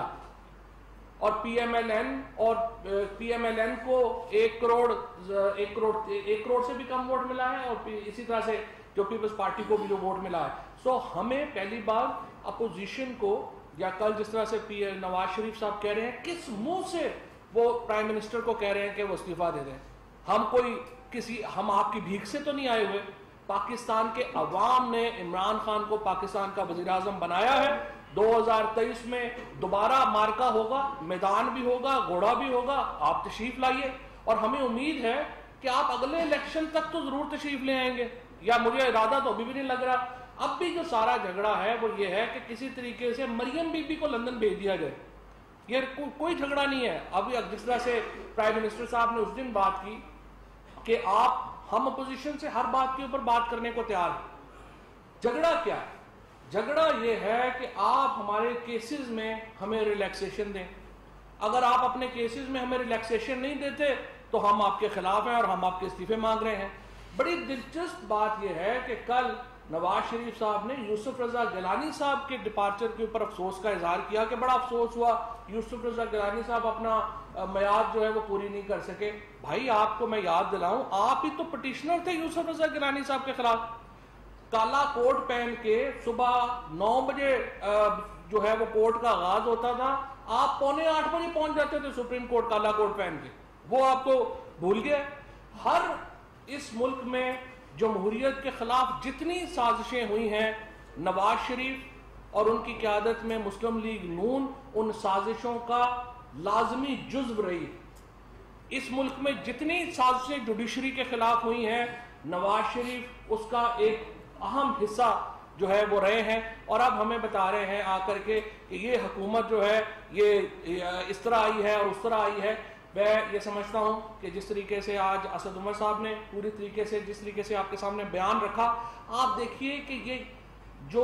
اور پی ایم ایل این اور پی ایم ایل این کو ایک کروڑ ایک کروڑ ایک کروڑ سے بھی کم ووٹ ملا ہے، اور اسی طرح سے جو پیپلز پارٹی کو بھی جو ووٹ ملا ہے. سو ہمیں پہلی بار اپوزیشن کو، یا کل جس طرح سے نواز شریف صاحب کہہ رہے ہیں، کس منہ سے وہ پرائم منسٹر کو کہہ رہے ہیں کہ وہ استعفیٰ دے دیں. ہم کوئی کسی ہم آپ کی بھیک سے تو نہیں آئے ہوئے. پاکستان کے عوام نے عمران خان کو پاکستان کا وزیر اعظم بنایا ہے. دو ہزار تیئیس میں دوبارہ مارکا ہوگا, میدان بھی ہوگا, گھوڑا بھی ہوگا. آپ تشریف لائیے, اور ہمیں امید ہے کہ آپ اگلے الیکشن تک تو ضرور تشریف لے آئیں گے, یا مجھے ارادہ تو ابھی بھی نہیں لگ رہا. اب بھی جو سارا جھگڑا ہے وہ یہ ہے کہ کسی طریقے سے مریم بی بی کو لندن بھیج دیا جائے. یہ کوئی جھگڑا نہیں ہے. ابھی جس طرح سے پرائم منسٹر صاحب نے اس دن بات کی کہ آپ ہم اپوزیشن سے ہر بات کے اوپر بات کرنے کو تیار ہیں. جھگڑا کیا ہے؟ جھگڑا یہ ہے کہ آپ ہمارے کیسز میں ہمیں ریلیکسیشن دیں. اگر آپ اپنے کیسز میں ہمیں ریلیکسیشن نہیں دیتے تو ہم آپ کے خلاف ہیں اور ہم آپ کے استعفے مانگ رہے ہیں. بڑی دلچسپ بات یہ ہے کہ کل نواز شریف صاحب نے یوسف رضا گیلانی صاحب کے ڈپارچر کے اوپر افسوس کا اظہار کیا کہ بڑا افسوس ہوا یوسف رضا گیلانی صاحب اپنا میعاد جو ہے وہ پوری نہیں کر سکے. بھائی آپ کو میں یاد دلاؤں, آپ ہی تو پٹیشنر تھے یوسف رضا گیلانی صاحب کے خلاف. کالا کوٹ پہن کے صبح نو بجے جو ہے وہ کورٹ کا آغاز ہوتا تھا, آپ پونے آٹھ بجے پہنچ جاتے تھے سپریم کورٹ کالا کوٹ پہن کے. وہ آپ کو بھول گئے. ہر اس ملک میں جمہوریت کے خلاف جتنی سازشیں ہوئی ہیں, نواز شریف اور ان کی قیادت میں مسلم لیگ نون ان سازشوں کا لازمی جزو رہی. اس ملک میں جتنی سازشیں جوڈیشری کے خلاف ہوئی ہیں, نواز شریف اس کا ایک اہم حصہ جو ہے وہ رہے ہیں. اور اب ہمیں بتا رہے ہیں آ کر کے کہ یہ حکومت جو ہے یہ اس طرح آئی ہے اور اس طرح آئی ہے. میں یہ سمجھتا ہوں کہ جس طریقے سے آج اسد عمر صاحب نے پوری طریقے سے جس طریقے سے آپ کے سامنے بیان رکھا, آپ دیکھیے کہ یہ جو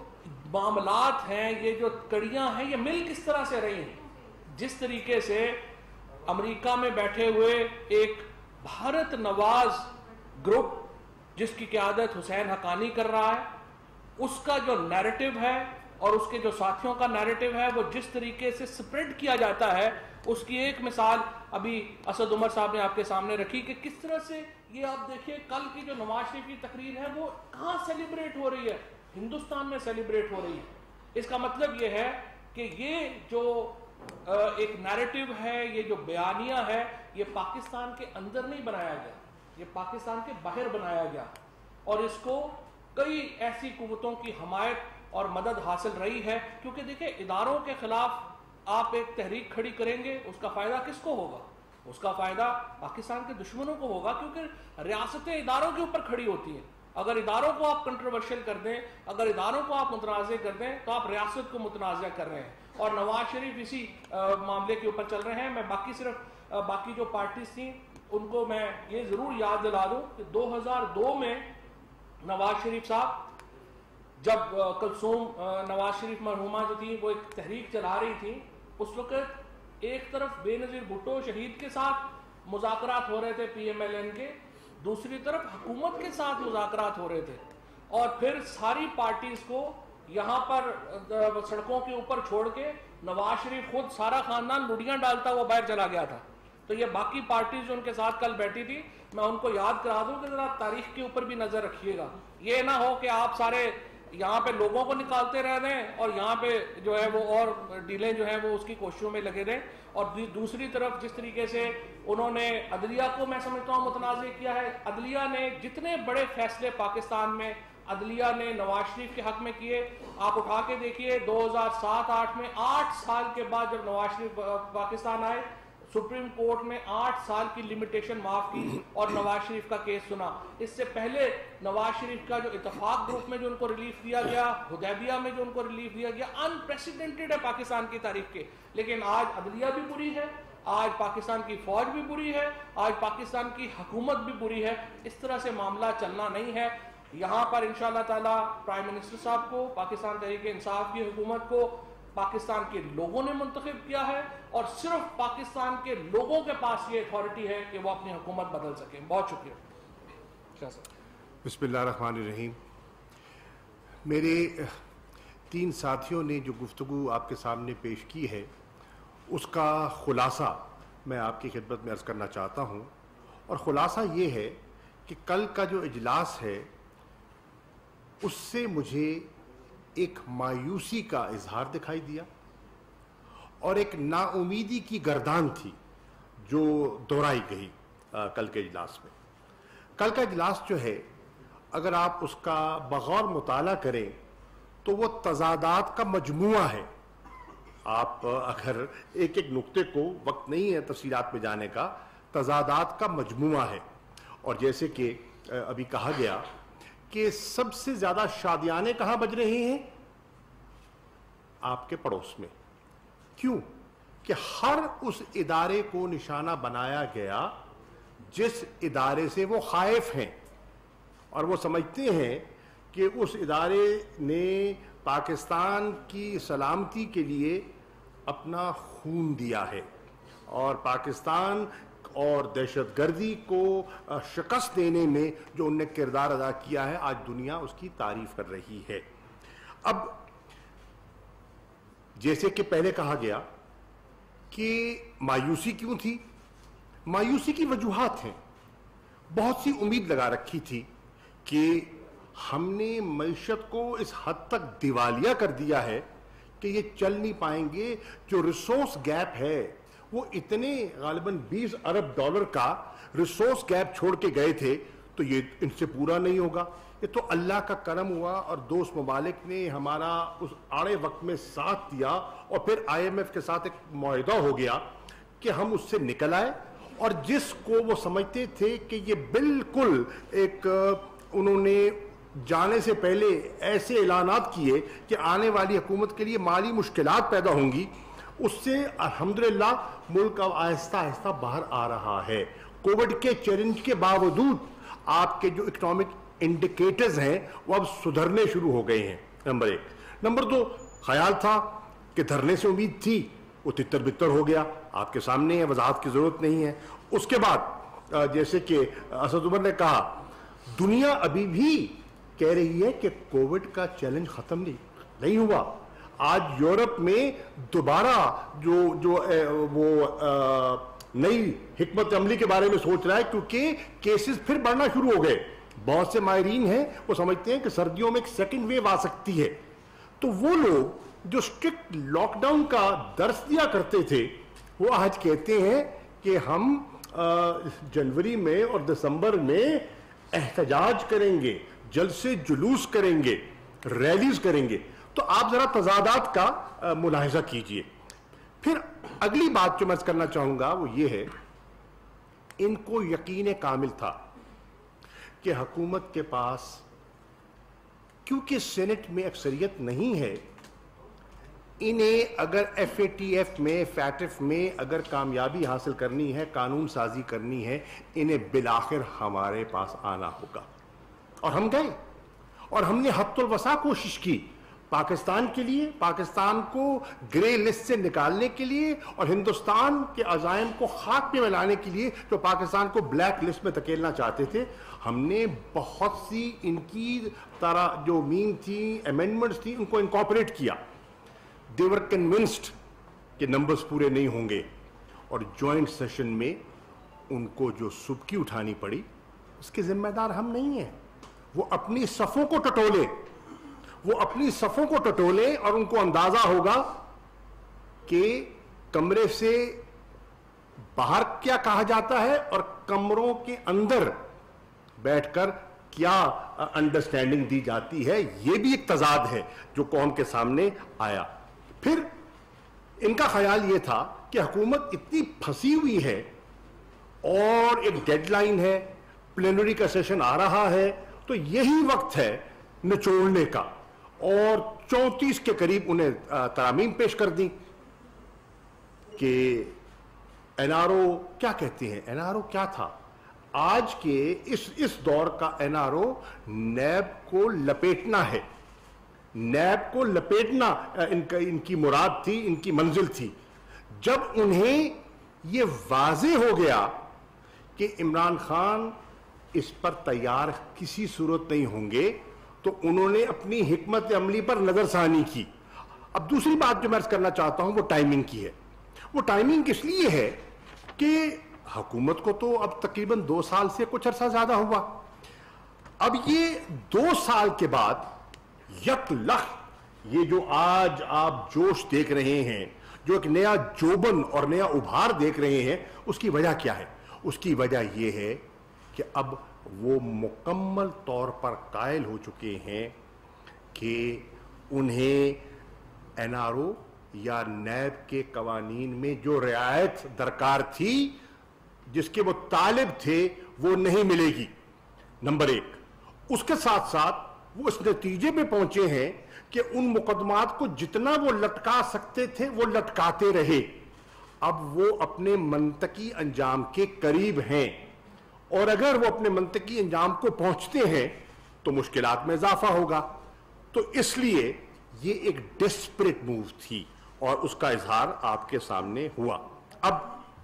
معاملات ہیں, یہ جو کڑیاں ہیں, یہ مل کس طرح سے رہی ہیں. جس طریقے سے امریکہ میں بیٹھے ہوئے ایک بھارت نواز گروپ جس کی قیادت حسین حقانی کر رہا ہے, اس کا جو نیریٹو ہے اور اس کے جو ساتھیوں کا نیریٹو ہے وہ جس طریقے سے سپریڈ کیا جاتا ہے, اس کی ایک مثال ابھی اسد عمر صاحب نے آپ کے سامنے رکھی کہ کس طرح سے یہ آپ دیکھیے کل کی جو نواز شریف کی تقریر ہے وہ کہاں سیلیبریٹ ہو رہی ہے, ہندوستان میں سیلیبریٹ ہو رہی ہے. اس کا مطلب یہ ہے کہ یہ جو ایک نیریٹو ہے, یہ جو بیانیہ ہے, یہ پاکستان کے اندر نہیں بنایا گیا, یہ پاکستان کے باہر بنایا گیا. اور اس کو کئی ایسی قوتوں کی حمایت اور مدد حاصل رہی ہے. کیونکہ دیکھیں اداروں کے خلاف آپ ایک تحریک کھڑی کریں گے, اس کا فائدہ کس کو ہوگا؟ اس کا فائدہ پاکستان کے دشمنوں کو ہوگا, کیونکہ ریاستیں اداروں کے اوپر کھڑی ہوتی ہیں. اگر اداروں کو آپ کنٹروورشل کر دیں, اگر اداروں کو آپ متنازع کر دیں, تو آپ ریاست کو متنازع کر رہے ہیں. اور نواز شریف اسی معاملے کے اوپر چل رہے ہیں. میں باقی صرف باقی جو پارٹیز تھیں ان کو میں یہ ضرور یاد دلا دوں کہ دو ہزار دو میں نواز شریف صاحب جب کلثوم نواز شریف مرحومہ جو تھی وہ ایک تحریک چلا رہی تھی, اس وقت ایک طرف بے نظیر بھٹو شہید کے ساتھ مذاکرات ہو رہے تھے پی ایم ایل این کے, دوسری طرف حکومت کے ساتھ مذاکرات ہو رہے تھے, اور پھر ساری پارٹیز کو یہاں پر سڑکوں کے اوپر چھوڑ کے نواز شریف خود سارا خاندان لڑیاں ڈالتا ہوا باہر چلا گیا تھا. تو یہ باقی پارٹیز جو ان کے ساتھ کل بیٹھی تھی, میں ان کو یاد کرا دوں کہ ذرا تاریخ کے اوپر بھی نظر رکھیے گا. یہ نہ ہو کہ آپ سارے یہاں پہ لوگوں کو نکالتے رہ دیں اور یہاں پہ جو ہے وہ اور ڈیلیں جو ہیں وہ اس کی کوششوں میں لگے دیں. اور دوسری طرف جس طریقے سے انہوں نے عدلیہ کو میں سمجھتا ہوں متنازع کیا ہے, عدلیہ نے جتنے بڑے فیصلے پاکستان میں عدلیہ نے نواز شریف کے حق میں کیے, آپ اٹھا کے دیکھیے دو ہزار سات آٹھ میں آٹھ سال کے بعد جب نواز شریف پاکستان آئے, سپریم کورٹ میں آٹھ سال کی لمیٹیشن معاف کی اور نواز شریف کا کیس سنا. اس سے پہلے نواز شریف کا جو اتفاق گروپ میں جو ان کو ریلیف دیا گیا, حدیبیہ میں جو ان کو ریلیف دیا گیا, انپریسیڈنٹڈ ہے پاکستان کی تاریخ کے. لیکن آج عدلیہ بھی بری ہے, آج پاکستان کی فوج بھی بری ہے, آج پاکستان کی حکومت بھی بری ہے. اس طرح سے معاملہ چلنا نہیں ہے. یہاں پر انشاءاللہ تعالی پرائم منسٹر صاحب کو, پاکستان تحریک انصاف کی حکومت کو پاکستان کے لوگوں نے منتخب کیا ہے, اور صرف پاکستان کے لوگوں کے پاس یہ اتھارٹی ہے کہ وہ اپنی حکومت بدل سکیں. بہت شکریہ. بسم اللہ الرحمن الرحیم. میرے تین ساتھیوں نے جو گفتگو آپ کے سامنے پیش کی ہے اس کا خلاصہ میں آپ کی خدمت میں عرض کرنا چاہتا ہوں, اور خلاصہ یہ ہے کہ کل کا جو اجلاس ہے اس سے مجھے ایک مایوسی کا اظہار دکھائی دیا اور ایک نا امیدی کی گردان تھی جو دہرائی گئی کل کے اجلاس میں. کل کا اجلاس جو ہے اگر آپ اس کا بغور مطالعہ کریں تو وہ تضادات کا مجموعہ ہے. آپ اگر ایک ایک نقطے کو، وقت نہیں ہے تفصیلات میں جانے کا، تضادات کا مجموعہ ہے. اور جیسے کہ ابھی کہا گیا کہ سب سے زیادہ شادیانے کہاں بج رہے ہیں؟ آپ کے پڑوس میں. کیوں؟ کہ ہر اس ادارے کو نشانہ بنایا گیا جس ادارے سے وہ خائف ہیں اور وہ سمجھتے ہیں کہ اس ادارے نے پاکستان کی سلامتی کے لیے اپنا خون دیا ہے اور پاکستان اور دہشت گردی کو شکست دینے میں جو انہوں نے کردار ادا کیا ہے آج دنیا اس کی تعریف کر رہی ہے. اب جیسے کہ پہلے کہا گیا کہ مایوسی کیوں تھی؟ مایوسی کی وجوہات ہیں. بہت سی امید لگا رکھی تھی کہ ہم نے معیشت کو اس حد تک دیوالیہ کر دیا ہے کہ یہ چل نہیں پائیں گے. جو ریسورس گیپ ہے وہ اتنے غالباً بیس ارب ڈالر کا ریسورس گیپ چھوڑ کے گئے تھے تو یہ ان سے پورا نہیں ہوگا. یہ تو اللہ کا کرم ہوا اور دوست ممالک نے ہمارا اس آڑے وقت میں ساتھ دیا اور پھر آئی ایم ایف کے ساتھ ایک معاہدہ ہو گیا کہ ہم اس سے نکل آئے. اور جس کو وہ سمجھتے تھے کہ یہ بالکل ایک انہوں نے جانے سے پہلے ایسے اعلانات کیے کہ آنے والی حکومت کے لیے مالی مشکلات پیدا ہوں گی، اس سے الحمدللہ ملک اب آہستہ آہستہ باہر آ رہا ہے. کووڈ کے چیلنج کے باوجود آپ کے جو اکنامک انڈیکیٹرز ہیں وہ اب سدھرنے شروع ہو گئے ہیں. نمبر ایک. نمبر دو، خیال تھا کہ دھرنے سے امید تھی، وہ تتر بتر ہو گیا. آپ کے سامنے ہے، وضاحت کی ضرورت نہیں ہے. اس کے بعد جیسے کہ اسد عمر نے کہا، دنیا ابھی بھی کہہ رہی ہے کہ کووڈ کا چیلنج ختم نہیں نہیں ہوا. آج یورپ میں دوبارہ جو جو وہ نئی حکمت عملی کے بارے میں سوچ رہا ہے کیونکہ کیسز پھر بڑھنا شروع ہو گئے. بہت سے ماہرین ہیں وہ سمجھتے ہیں کہ سردیوں میں ایک سیکنڈ ویو آ سکتی ہے. تو وہ لوگ جو اسٹرکٹ لاک ڈاؤن کا درس دیا کرتے تھے وہ آج کہتے ہیں کہ ہم جنوری میں اور دسمبر میں احتجاج کریں گے، جلد سے جلوس کریں گے، ریلیز کریں گے. تو آپ ذرا تضادات کا ملاحظہ کیجئے. پھر اگلی بات جو میں کرنا چاہوں گا وہ یہ ہے، ان کو یقین کامل تھا کہ حکومت کے پاس کیونکہ سینٹ میں اکثریت نہیں ہے، انہیں اگر ایف اے ٹی ایف میں فیٹف میں اگر کامیابی حاصل کرنی ہے، قانون سازی کرنی ہے، انہیں بالآخر ہمارے پاس آنا ہوگا. اور ہم گئے اور ہم نے حد الوسع کوشش کی پاکستان کے لیے، پاکستان کو گرے لسٹ سے نکالنے کے لیے اور ہندوستان کے عزائم کو خاک پہ ملانے کے لیے جو پاکستان کو بلیک لسٹ میں دھکیلنا چاہتے تھے. ہم نے بہت سی ان کی طرح جو مین تھی، امینڈمنٹس تھی، ان کو انکارپوریٹ کیا. they were convinced کہ نمبرز پورے نہیں ہوں گے اور جوائنٹ سیشن میں ان کو جو سبکی اٹھانی پڑی اس کے ذمہ دار ہم نہیں ہیں. وہ اپنی صفوں کو ٹٹولے وہ اپنی صفوں کو ٹٹولے اور ان کو اندازہ ہوگا کہ کمرے سے باہر کیا کہا جاتا ہے اور کمروں کے اندر بیٹھ کر کیا انڈرسٹینڈنگ دی جاتی ہے. یہ بھی ایک تضاد ہے جو قوم کے سامنے آیا. پھر ان کا خیال یہ تھا کہ حکومت اتنی پھنسی ہوئی ہے اور ایک ڈیڈ لائن ہے، پلینری کا سیشن آ رہا ہے، تو یہی وقت ہے نچوڑنے کا. اور چونتیس کے قریب انہیں ترامیم پیش کر دیں کہ این آر او کیا کہتے ہیں. این آر او کیا تھا؟ آج کے اس اس دور کا این آر او نیب کو لپیٹنا ہے. نیب کو لپیٹنا ان کا ان کی مراد تھی، ان کی منزل تھی. جب انہیں یہ واضح ہو گیا کہ عمران خان اس پر تیار کسی صورت نہیں ہوں گے تو انہوں نے اپنی حکمت عملی پر نظر ثانی کی. اب دوسری بات جو میں عرض کرنا چاہتا ہوں وہ ٹائمنگ کی ہے. وہ ٹائمنگ اس لیے ہے کہ حکومت کو تو اب تقریباً دو سال سے کچھ عرصہ زیادہ ہوا. اب یہ دو سال کے بعد یک لخت یہ جو آج آپ جوش دیکھ رہے ہیں، جو ایک نیا جوبن اور نیا ابھار دیکھ رہے ہیں، اس کی وجہ کیا ہے؟ اس کی وجہ یہ ہے کہ اب وہ مکمل طور پر قائل ہو چکے ہیں کہ انہیں این آر او یا نیب کے قوانین میں جو رعایت درکار تھی، جس کے وہ طالب تھے، وہ نہیں ملے گی، نمبر ایک۔ اس کے ساتھ ساتھ وہ اس نتیجے پہ پہنچے ہیں کہ ان مقدمات کو جتنا وہ لٹکا سکتے تھے وہ لٹکاتے رہے، اب وہ اپنے منطقی انجام کے قریب ہیں، اور اگر وہ اپنے منطقی انجام کو پہنچتے ہیں تو مشکلات میں اضافہ ہوگا۔ تو اس لیے یہ ایک ڈیسپریٹ موو تھی اور اس کا اظہار آپ کے سامنے ہوا۔ اب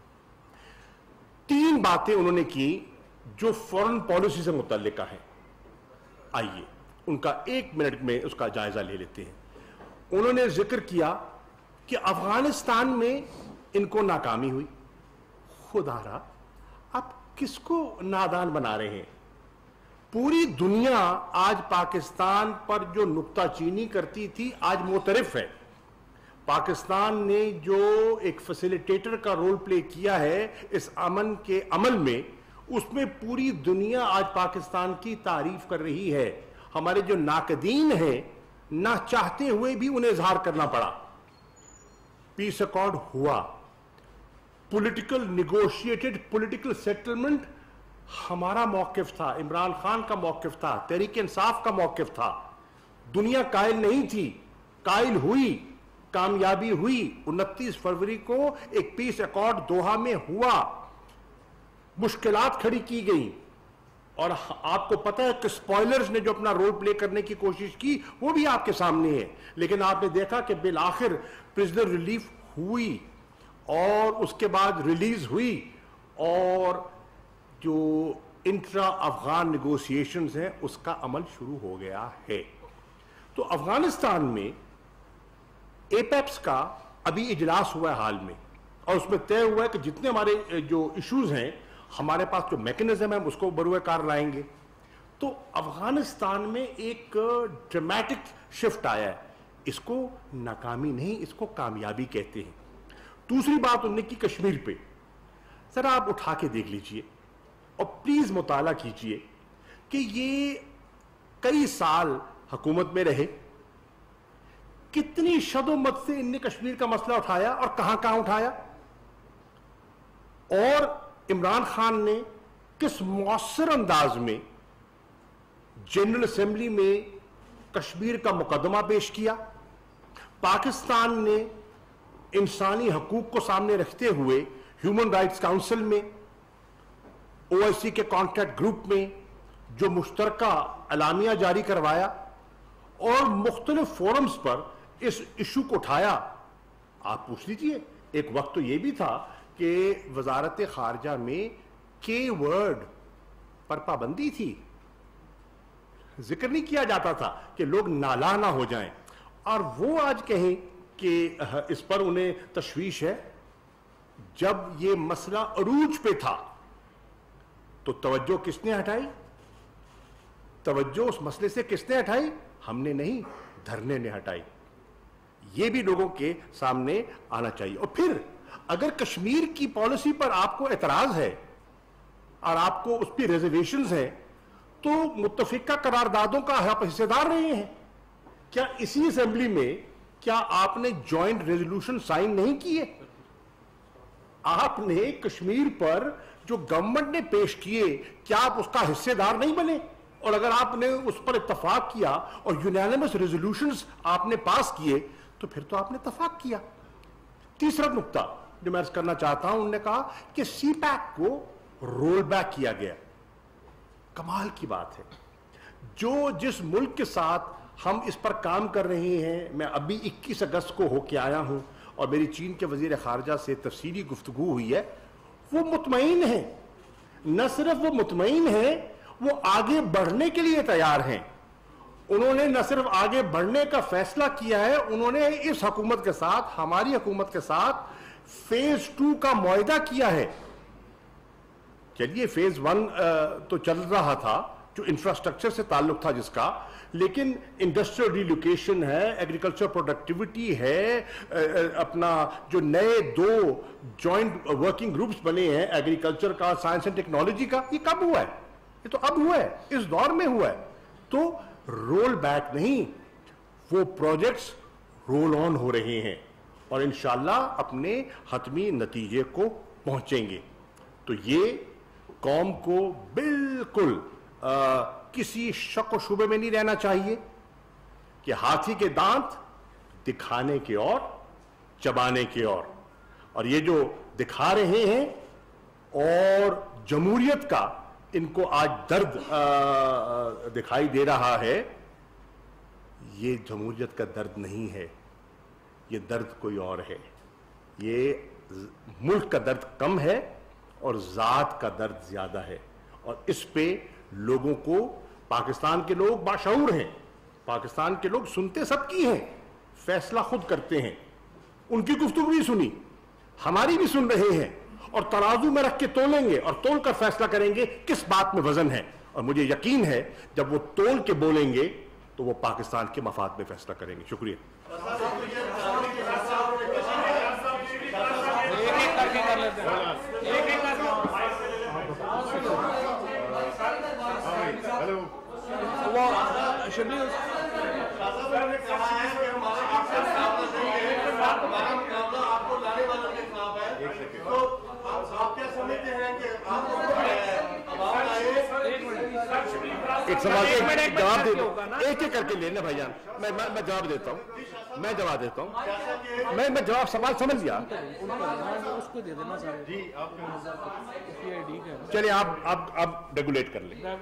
تین باتیں انہوں نے کی جو فورن پالیسی سے متعلقہ ہیں، آئیے ان کا ایک منٹ میں اس کا جائزہ لے لیتے ہیں۔ انہوں نے ذکر کیا کہ افغانستان میں ان کو ناکامی ہوئی۔ خدا را، اب کس کو نادان بنا رہے ہیں؟ پوری دنیا آج پاکستان پر جو نکتہ چینی کرتی تھی آج معترف ہے۔ پاکستان نے جو ایک فیسیلیٹیٹر کا رول پلے کیا ہے اس امن کے عمل میں، اس میں پوری دنیا آج پاکستان کی تعریف کر رہی ہے۔ ہمارے جو ناقدین ہیں، نہ چاہتے ہوئے بھی انہیں اظہار کرنا پڑا۔ پیس ایکارڈ ہوا، پولیٹیکل نیگوشیٹڈ پولیٹیکل سیٹلمنٹ ہمارا موقف تھا، عمران خان کا موقف تھا، تحریک انصاف کا موقف تھا۔ دنیا قائل نہیں تھی، قائل ہوئی، کامیابی ہوئی۔ انتیس فروری کو ایک پیس ایکارڈ دوحہ میں ہوا، مشکلات کھڑی کی گئیں، اور آپ کو پتہ ہے کہ سپوائلرز نے جو اپنا رول پلے کرنے کی کوشش کی وہ بھی آپ کے سامنے ہے، لیکن آپ نے دیکھا کہ بالآخر پرزنر ریلیف ہوئی اور اس کے بعد ریلیز ہوئی، اور جو انٹرا افغان نیگوسیشنز ہیں اس کا عمل شروع ہو گیا ہے۔ تو افغانستان میں ایپیپس کا ابھی اجلاس ہوا ہے حال میں، اور اس میں طے ہوا ہے کہ جتنے ہمارے جو ایشوز ہیں، ہمارے پاس جو میکنزم ہے ہم اس کو بروئے کار لائیں گے۔ تو افغانستان میں ایک ڈرامیٹک شفٹ آیا ہے، اس کو ناکامی نہیں، اس کو کامیابی کہتے ہیں۔ دوسری بات انہوں نے کی کشمیر پہ، ذرا آپ اٹھا کے دیکھ لیجئے اور پلیز مطالعہ کیجئے کہ یہ کئی سال حکومت میں رہے، کتنی شد و مت سے ان نے کشمیر کا مسئلہ اٹھایا اور کہاں کہاں اٹھایا، اور عمران خان نے کس مؤثر انداز میں جنرل اسمبلی میں کشمیر کا مقدمہ پیش کیا۔ پاکستان نے انسانی حقوق کو سامنے رکھتے ہوئے ہیومن رائٹس کاؤنسل میں، او آئی سی کے کانٹیکٹ گروپ میں جو مشترکہ اعلامیہ جاری کروایا، اور مختلف فورمز پر اس ایشو کو اٹھایا۔ آپ پوچھ لیجئے، ایک وقت تو یہ بھی تھا کہ وزارت خارجہ میں کے ورڈ پر پابندی تھی، ذکر نہیں کیا جاتا تھا کہ لوگ نالاں نہ ہو جائیں، اور وہ آج کہیں کہ اس پر انہیں تشویش ہے۔ جب یہ مسئلہ عروج پہ تھا تو توجہ کس نے ہٹائی؟ توجہ اس مسئلے سے کس نے ہٹائی؟ ہم نے نہیں، دھرنے نے ہٹائی۔ یہ بھی لوگوں کے سامنے آنا چاہیے۔ اور پھر اگر کشمیر کی پالیسی پر آپ کو اعتراض ہے اور آپ کو اس پہ ریزرویشنز ہیں، تو متفقہ قراردادوں کا آپ حصے دار رہے ہیں۔ کیا اسی اسمبلی میں کیا آپ نے جوائنٹ ریزولوشن سائن نہیں کیے؟ آپ نے کشمیر پر جو گورنمنٹ نے پیش کیے، کیا آپ اس کا حصے دار نہیں بنے؟ اور اگر آپ نے اس پر اتفاق کیا اور یونانیمس ریزولوشنز آپ نے پاس کیے، تو پھر تو آپ نے اتفاق کیا۔ تیسرا نقطہ جو میں عرض کرنا چاہتا ہوں، انہوں نے کہا کہ سی پیک کو رول بیک کیا گیا۔ کمال کی بات ہے، جو جس ملک کے ساتھ ہم اس پر کام کر رہے ہیں، میں ابھی اکیس اگست کو ہو کے آیا ہوں اور میری چین کے وزیر خارجہ سے تفصیلی گفتگو ہوئی ہے، وہ مطمئن ہیں، نہ صرف وہ مطمئن ہیں، وہ آگے بڑھنے کے لیے تیار ہیں۔ انہوں نے نہ صرف آگے بڑھنے کا فیصلہ کیا ہے، انہوں نے اس حکومت کے ساتھ، ہماری حکومت کے ساتھ فیز ٹو کا معاہدہ کیا ہے۔ چلیے فیز ون تو چل رہا تھا جو انفراسٹرکچر سے تعلق تھا جس کا، لیکن انڈسٹریل ریلوکیشن ہے, ایگریکلچر پروڈکٹیوٹی ہے, اپنا جو نئے دو جوائنٹ ورکنگ گروپس بنے ہیں ایگریکلچر کا, سائنس اینڈ ٹیکنالوجی کا, یہ کب ہوا ہے؟ یہ تو اب ہوا ہے, اس دور میں ہوا ہے. تو رول بیک نہیں, وہ پروجیکٹس رول آن ہو رہے ہیں اور انشاءاللہ اپنے حتمی نتیجے کو پہنچیں گے. تو یہ قوم کو بالکل کسی شک و شبے میں نہیں رہنا چاہیے کہ ہاتھی کے دانت دکھانے کے اور چبانے کے اور, اور یہ جو دکھا رہے ہیں اور جمہوریت کا ان کو آج درد دکھائی دے رہا ہے, یہ جمہوریت کا درد نہیں ہے, یہ درد کوئی اور ہے. یہ ملک کا درد کم ہے اور ذات کا درد زیادہ ہے, اور اس پہ لوگوں کو, پاکستان کے لوگ باشعور ہیں, پاکستان کے لوگ سنتے سب کی ہیں, فیصلہ خود کرتے ہیں. ان کی گفتگو بھی سنی, ہماری بھی سن رہے ہیں, اور ترازو میں رکھ کے تولیں گے اور تول کر فیصلہ کریں گے کس بات میں وزن ہے. اور مجھے یقین ہے جب وہ تول کے بولیں گے تو وہ پاکستان کے مفاد میں فیصلہ کریں گے. شکریہ. ایک سوال جواب دے دو, ایک ایک کر کے لینا بھائی جان. میں میں جواب دیتا ہوں, میں جواب دیتا ہوں, میں میں جواب سوال سمجھ گیا. چلیے آپ آپ آپ ریگولیٹ کر لیں.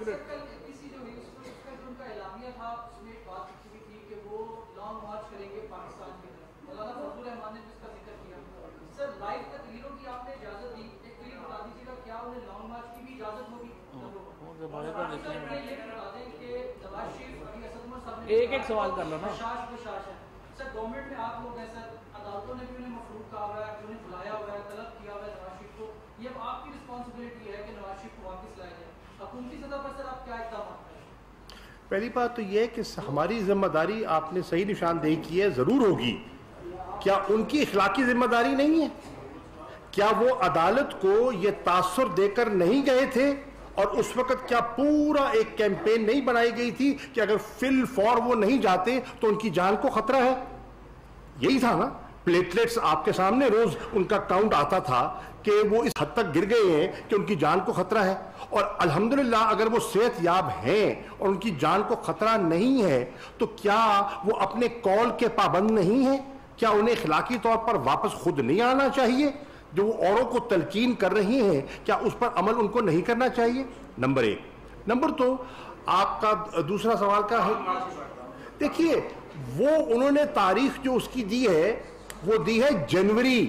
ایک ایک سوال کر لو نا. سر گورنمنٹ میں آپ لوگ ہیں سر, عدالتوں نے بھی انہیں مفروض کہا ہوا ہے, انہیں بلایا ہوا ہے, طلب کیا ہوا ہے نواز شریف کو. یہ اب آپ کی رسپانسبلٹی ہے کہ نواز شریف کو واپس لایا جائے. حکومتی سطح پر سر آپ کیا اقدامات کریں؟ پہلی بات تو یہ کہ ہماری ذمہ داری, آپ نے صحیح نشاندہی کی ہے, ضرور ہوگی. کیا ان کی اخلاقی ذمہ داری نہیں ہے؟ کیا وہ عدالت کو یہ تاثر دے کر نہیں گئے تھے, اور اس وقت کیا پورا ایک کیمپین نہیں بنائی گئی تھی کہ اگر فل فور وہ نہیں جاتے تو ان کی جان کو خطرہ ہے؟ یہی تھا نا. پلیٹلیٹس آپ کے سامنے روز ان کا کاؤنٹ آتا تھا کہ وہ اس حد تک گر گئے ہیں کہ ان کی جان کو خطرہ ہے. اور الحمدللہ اگر وہ صحت یاب ہیں اور ان کی جان کو خطرہ نہیں ہے تو کیا وہ اپنے قول کے پابند نہیں ہیں؟ کیا انہیں اخلاقی طور پر واپس خود نہیں آنا چاہیے؟ جو وہ اوروں کو تلقین کر رہی ہیں, کیا اس پر عمل ان کو نہیں کرنا چاہیے؟ نمبر ایک. نمبر دو, آپ کا دوسرا سوال کا ہے, دیکھیے وہ انہوں نے تاریخ جو اس کی دی ہے وہ دی ہے جنوری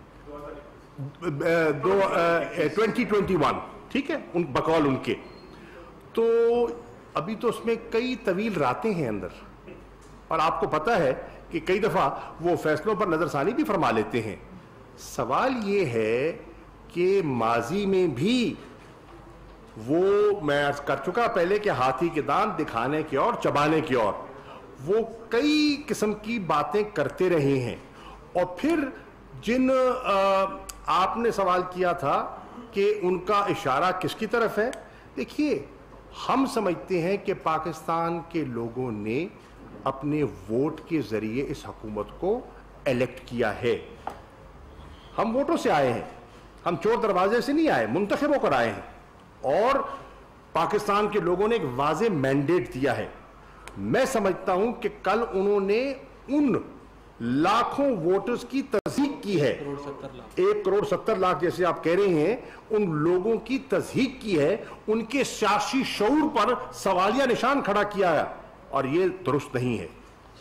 ٹوینٹی ٹوینٹی ون, ٹھیک ہے, ان بقول ان کے. تو ابھی تو اس میں کئی طویل راتیں ہیں اندر, اور آپ کو پتہ ہے کہ کئی دفعہ وہ فیصلوں پر نظر ثانی بھی فرما لیتے ہیں. سوال یہ ہے کہ ماضی میں بھی وہ, میں عرض کر چکا پہلے کہ ہاتھی کے دانت دکھانے کے اور چبانے کے اور, وہ کئی قسم کی باتیں کرتے رہے ہیں. اور پھر جن آپ نے سوال کیا تھا کہ ان کا اشارہ کس کی طرف ہے, دیکھیے ہم سمجھتے ہیں کہ پاکستان کے لوگوں نے اپنے ووٹ کے ذریعے اس حکومت کو الیکٹ کیا ہے. ہم ووٹوں سے آئے ہیں, ہم چور دروازے سے نہیں آئے, منتخب ہو کر آئے ہیں, اور پاکستان کے لوگوں نے ایک واضح مینڈیٹ دیا ہے. میں سمجھتا ہوں کہ کل انہوں نے ان لاکھوں ووٹرز کی تصدیق کی ہے, ایک کروڑ ستر لاکھ جیسے آپ کہہ رہے ہیں, ان لوگوں کی تصدیق کی ہے, ان کے سیاسی شعور پر سوالیہ نشان کھڑا کیا ہے, اور یہ درست نہیں ہے.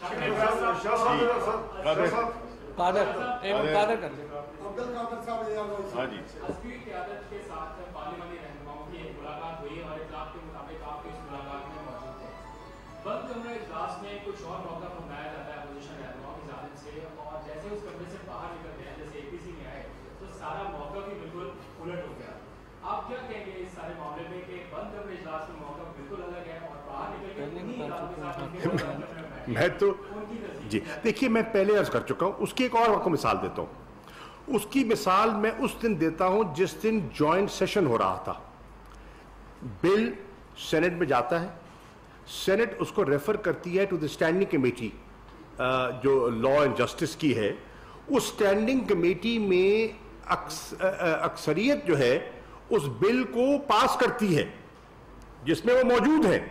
قادر ایک قادر کر دیں. ہاں جی, بند کمرے اجلاس میں کچھ اور موقع منگایا جاتا ہے اپوزیشن رہنماؤں کی جانب سے, اور جیسے اس کمرے سے باہر نکلتے ہیں, جیسے اے پی سی میں آئے تو سارا موقع بھی بالکل الٹ ہو گیا. آپ کیا کہیں گے اس سارے معاملے میں کہ بند کمرے اجلاس میں موقع بالکل الگ ہے اور باہر نکل کے میں تو جی دیکھیے میں پہلے عرض کر چکا ہوں, اس کی ایک اور آپ کو مثال دیتا ہوں. اس کی مثال میں اس دن دیتا ہوں جس دن جوائنٹ سیشن ہو رہا تھا. بل سینٹ میں جاتا ہے, سینٹ اس کو ریفر کرتی ہے ٹو دی اسٹینڈنگ کمیٹی جو لا اینڈ جسٹس کی ہے. اس اسٹینڈنگ کمیٹی میں اکثریت جو ہے اس بل کو پاس کرتی ہے جس میں وہ موجود ہے.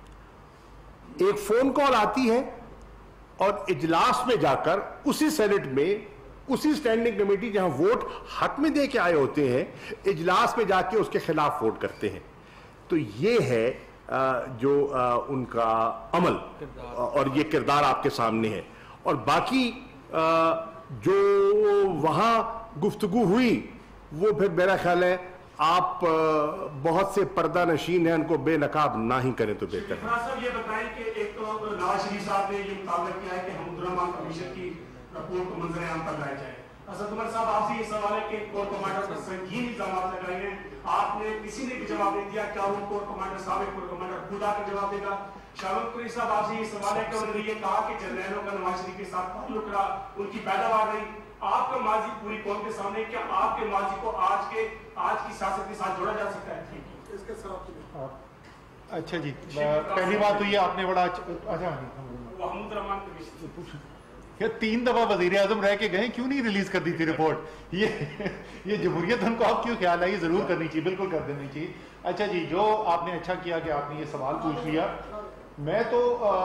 ایک فون کال آتی ہے اور اجلاس میں جا کر اسی سینٹ میں اسی اسٹینڈنگ کمیٹی جہاں ووٹ حق میں دے کے آئے ہوتے ہیں اجلاس میں جا کے اس کے خلاف ووٹ کرتے ہیں. تو یہ ہے جو ان کا عمل اور یہ کردار آپ کے سامنے ہے. اور باقی جو وہاں گفتگو ہوئی وہ پھر میرا خیال ہے آپ بہت سے پردہ نشین ہیں ان کو بے نقاب نہ ہی کریں تو بہتر ہے. صاحب یہ بتائیں کہ ایک تو نواز شریف صاحب نے یہ مطالبہ کیا ہے کہ حمود الرحمان کمیشن کی رپورٹ کو منظر عام پر لایا جائے. اسد عمر صاحب آپ سے یہ سوال ہے کہ کور کمانڈر پر سنگین الزامات لگائے ہیں, آپ نے کسی نے بھی جواب نہیں دیا, کیا وہ کور کمانڈر سابق کور کمانڈر خود آ کر جواب دے گا؟ شاہد قریشی صاحب آپ سے یہ سوال ہے کہ انہوں نے یہ کہا کہ جرنیلوں کا نواز شریف کے ساتھ تعلق رہا, ان کی پیداوار رہی. آپ کا ماضی پوری قوم کے سامنے, کیا آپ کے ماضی کو آج کے آج کی سیاست کے ساتھ جوڑا جا سکتا ہے؟ اس کے ساتھ اچھا جی, پہلی بات تو یہ آپ نے بڑا اچھا حمود الرحمان کمیشن یہ تین دفعہ وزیر اعظم رہ کے گئے, کیوں نہیں ریلیز کر دی تھی رپورٹ؟ یہ یہ جمہوریت ان کو آپ کیوں خیال ہے یہ ضرور کرنی چاہیے, بالکل کر دینی چاہیے. اچھا جی, جو آپ نے اچھا کیا کہ آپ نے یہ سوال پوچھ لیا. میں تو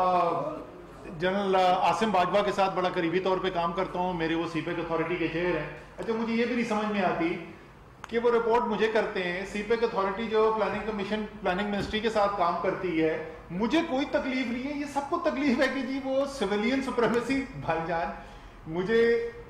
جنرل عاصم باجوہ کے ساتھ بڑا قریبی طور پہ کام کرتا ہوں, میرے وہ سی پیک اتھارٹی کے چیئر ہیں. اچھا مجھے یہ بھی نہیں سمجھ میں آتی کہ وہ رپورٹ مجھے کرتے ہیں, سی پیک اتھارٹی جو پلاننگ کمیشن پلاننگ منسٹری کے ساتھ کام کرتی ہے, مجھے کوئی تکلیف نہیں ہے. یہ سب کو تکلیف ہے کہ جی وہ سویلین سپریمیسی. بھائی جان مجھے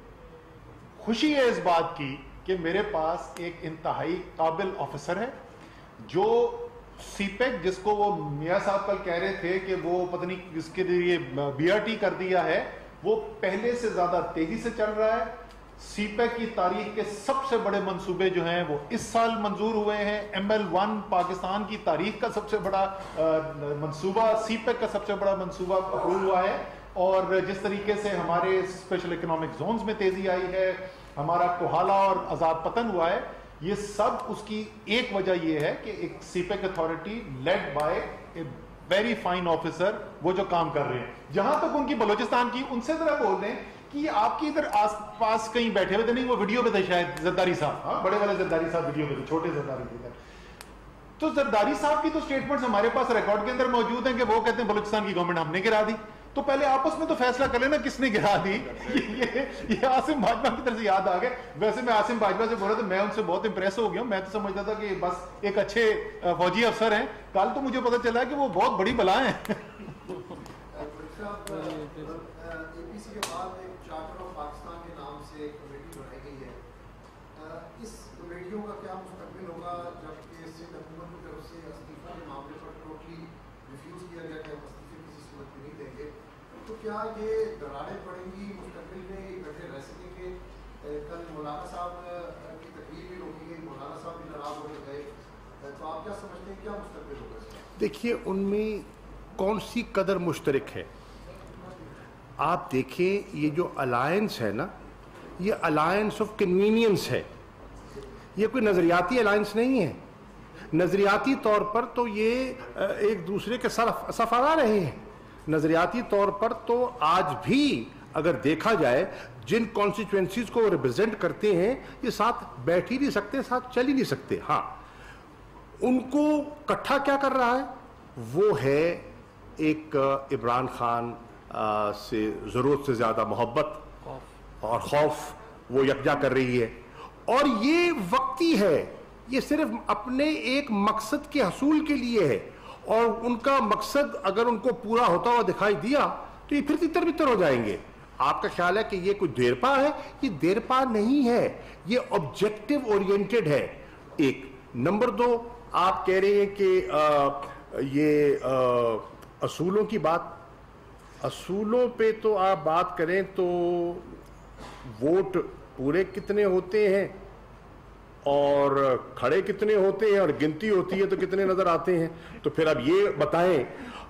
خوشی ہے اس بات کی کہ میرے پاس ایک انتہائی قابل آفیسر ہے جو سی پیک, جس کو وہ میاں صاحب کل کہہ رہے تھے کہ وہ پتہ نہیں اس کے لیے بی آر ٹی کر دیا ہے, وہ پہلے سے زیادہ تیزی سے چل رہا ہے. سی پیک کی تاریخ کے سب سے بڑے منصوبے جو ہیں وہ اس سال منظور ہوئے ہیں. ایم ایل ون پاکستان کی تاریخ کا سب سے بڑا منصوبہ, سی پیک کا سب سے بڑا منصوبہ اپروو ہوا ہے. اور جس طریقے سے ہمارے اسپیشل اکنامک زونز میں تیزی آئی ہے, ہمارا کوہالا اور آزاد پتن ہوا ہے, یہ سب اس کی ایک وجہ یہ ہے کہ ایک CPEC authority led by a very fine officer وہ جو کام کر رہے ہیں. جہاں تک ان کی بلوچستان کی, ان سے ذرا بول دیں کہ آپ کی ادھر آس پاس کہیں بیٹھے ہوئے تھے, نہیں وہ ویڈیو پہ تھے شاید زرداری صاحب, ہاں بڑے والے زرداری صاحب ویڈیو پہ تھے, چھوٹے زرداری تھے. تو زرداری صاحب کی تو سٹیٹمنٹس ہمارے پاس ریکارڈ کے اندر موجود ہیں کہ وہ کہتے ہیں بلوچستان کی گورنمنٹ ہم نے گرا دی. تو پہلے آپس میں تو فیصلہ کر لینا کس نے گرا دی. یہ عاصم باجوہ کی طرف سے یاد آ گئے. ویسے میں عاصم باجوہ سے بول رہا تھا, میں ان سے بہت امپریس ہو گیا ہوں. میں تو سمجھتا تھا کہ بس ایک اچھے فوجی افسر ہیں, کل تو مجھے پتہ چلا کہ وہ بہت بڑی بلا ہیں. اس کمیٹیوں کا کیا مستقبل ہوگا جبکہ سندھ حکومت کی طرف سے استعفا کے معاملے پر ٹوٹلی ریفیوز کیا گیا کہ ہم استعفے کسی صورت میں نہیں دیں گے, تو کیا یہ دراریں پڑیں گی مستقبل میں, اکٹھے رہ سکیں گے؟ کل مولانا صاحب کی تقریر بھی روکی گئی, مولانا صاحب بھی ناراض ہو کے گئے, تو آپ کیا سمجھتے ہیں کیا مستقبل ہوگا اس کا؟ دیکھیے ان میں کون سی قدر مشترک ہے. آپ دیکھیں یہ جو الائنس ہے نا, یہ الائنس آف کنوینئنس ہے, یہ کوئی نظریاتی الائنس نہیں ہے. نظریاتی طور پر تو یہ ایک دوسرے کے صف آ رہے ہیں. نظریاتی طور پر تو آج بھی اگر دیکھا جائے جن کانسٹیچوئنسیز کو ریپرزینٹ کرتے ہیں یہ ساتھ بیٹھ ہی نہیں سکتے, ساتھ چل ہی نہیں سکتے. ہاں ان کو کٹھا کیا کر رہا ہے وہ ہے ایک عمران خان سے ضرورت سے زیادہ محبت اور خوف وہ یکجا کر رہی ہے. اور یہ وقتی ہے, یہ صرف اپنے ایک مقصد کے حصول کے لیے ہے, اور ان کا مقصد اگر ان کو پورا ہوتا ہوا دکھائی دیا تو یہ پھر تتر بتر ہو جائیں گے. آپ کا خیال ہے کہ یہ کوئی دیرپا ہے؟ یہ دیرپا نہیں ہے, یہ آبجیکٹو اورینٹڈ ہے. ایک نمبر دو, آپ کہہ رہے ہیں کہ یہ اصولوں کی بات, اصولوں پہ تو آپ بات کریں تو ووٹ پورے کتنے ہوتے ہیں اور کھڑے کتنے ہوتے ہیں اور گنتی ہوتی ہے تو کتنے نظر آتے ہیں, تو پھر اب یہ بتائیں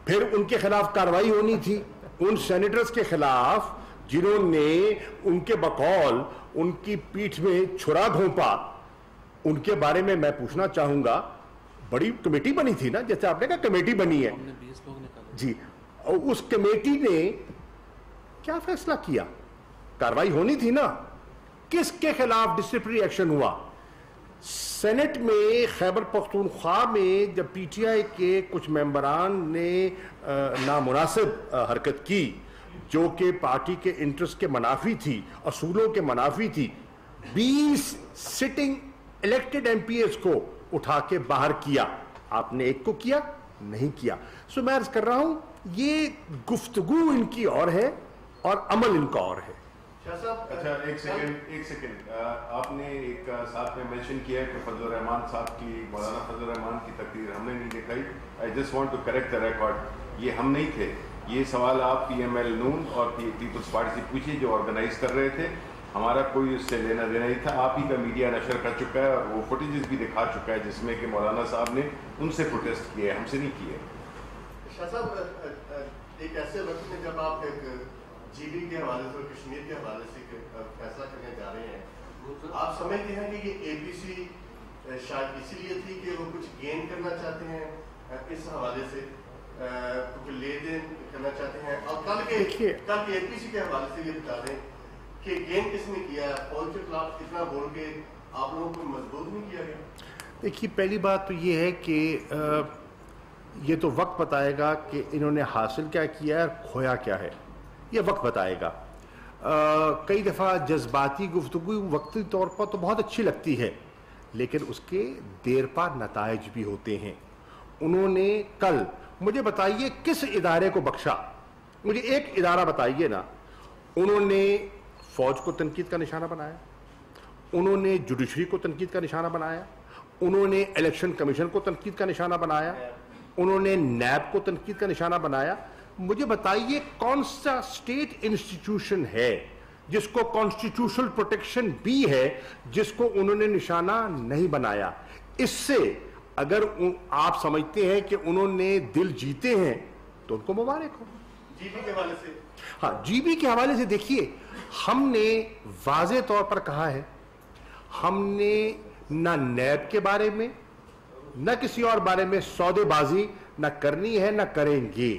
پھر ان کے خلاف کارروائی ہونی تھی، ان سینیٹرز کے خلاف جنہوں نے ان کے بقول ان کی پیٹھ میں چھرا گھونپا، ان کے بارے میں میں پوچھنا چاہوں گا. بڑی کمیٹی بنی تھی نا، جیسے آپ نے کہا کمیٹی بنی ہے جی، اور اس کمیٹی نے کیا فیصلہ کیا؟ کارروائی ہونی تھی نا. کس کے خلاف ڈسپلنری ایکشن ہوا؟ سینٹ میں خیبر پختونخوا میں جب پی ٹی آئی کے کچھ ممبران نے نامناسب حرکت کی جو کہ پارٹی کے انٹرسٹ کے منافی تھی، اصولوں کے منافی تھی، بیس sitting elected M P As کو اٹھا کے باہر کیا. آپ نے ایک کو کیا نہیں کیا. سو میں عرض کر رہا ہوں یہ گفتگو ان کی اور ہے اور عمل ان کا اور ہے. اچھا ایک سیکنڈ ایک سیکنڈ آپ نے ایک ساتھ میں مینشن کیا ہے کہ فضل الرحمان صاحب کی، مولانا فضل الرحمان کی تقریر ہم نے نہیں دکھائی. I just want to correct the record, یہ ہم نہیں تھے. یہ سوال آپ پی ایم ایل نون اور پیپلز پارٹی سے پوچھیے جو آرگنائز کر رہے تھے. ہمارا کوئی اس سے لینا دینا نہیں تھا. آپ ہی کا میڈیا نشر کر چکا ہے اور وہ فوٹیجز بھی دکھا چکا ہے جس میں کہ مولانا صاحب نے ان سے پروٹیسٹ کیے، ہم سے نہیں کیے. شاہ صاحب ایک ایسے وقت میں جب آپ ایک جی بی کے حوالے سے اور کشمیر کے حوالے سے فیصلہ کرنے جا رہے ہیں، آپ سمجھتے ہیں کہ یہ اے پی سی شاید اسی لیے تھی کہ وہ کچھ گین کرنا چاہتے ہیں اس حوالے سے، کچھ لے دین کرنا چاہتے ہیں؟ اور کل کے کل کے اے پی سی کے حوالے سے یہ بتا دیں کہ گین کس نے کیا ہے؟ فوج کے خلاف اتنا بول کے آپ لوگوں کو مضبوط نہیں کیا گیا؟ دیکھیے پہلی بات تو یہ ہے کہ یہ تو وقت بتائے گا کہ انہوں نے حاصل کیا کیا ہے اور کھویا کیا ہے، یہ وقت بتائے گا. کئی دفعہ جذباتی گفتگو وقتی طور پر تو بہت اچھی لگتی ہے لیکن اس کے دیر پا نتائج بھی ہوتے ہیں. انہوں نے کل مجھے بتائیے کس ادارے کو بخشا؟ مجھے ایک ادارہ بتائیے نا. انہوں نے فوج کو تنقید کا نشانہ بنایا، انہوں نے جوڈیشری کو تنقید کا نشانہ بنایا، انہوں نے الیکشن کمیشن کو تنقید کا نشانہ بنایا، انہوں نے نیب کو تنقید کا نشانہ بنایا. مجھے بتائیے کون سا اسٹیٹ انسٹیٹیوشن ہے جس کو کانسٹیٹیوشنل پروٹیکشن بھی ہے جس کو انہوں نے نشانہ نہیں بنایا؟ اس سے اگر آپ سمجھتے ہیں کہ انہوں نے دل جیتے ہیں تو ان کو مبارک ہو. جی بی کے حوالے سے ہاں جی بی کے حوالے سے دیکھیے ہم نے واضح طور پر کہا ہے، ہم نے نہ نیب کے بارے میں نہ کسی اور بارے میں سودے بازی نہ کرنی ہے نہ کریں گے.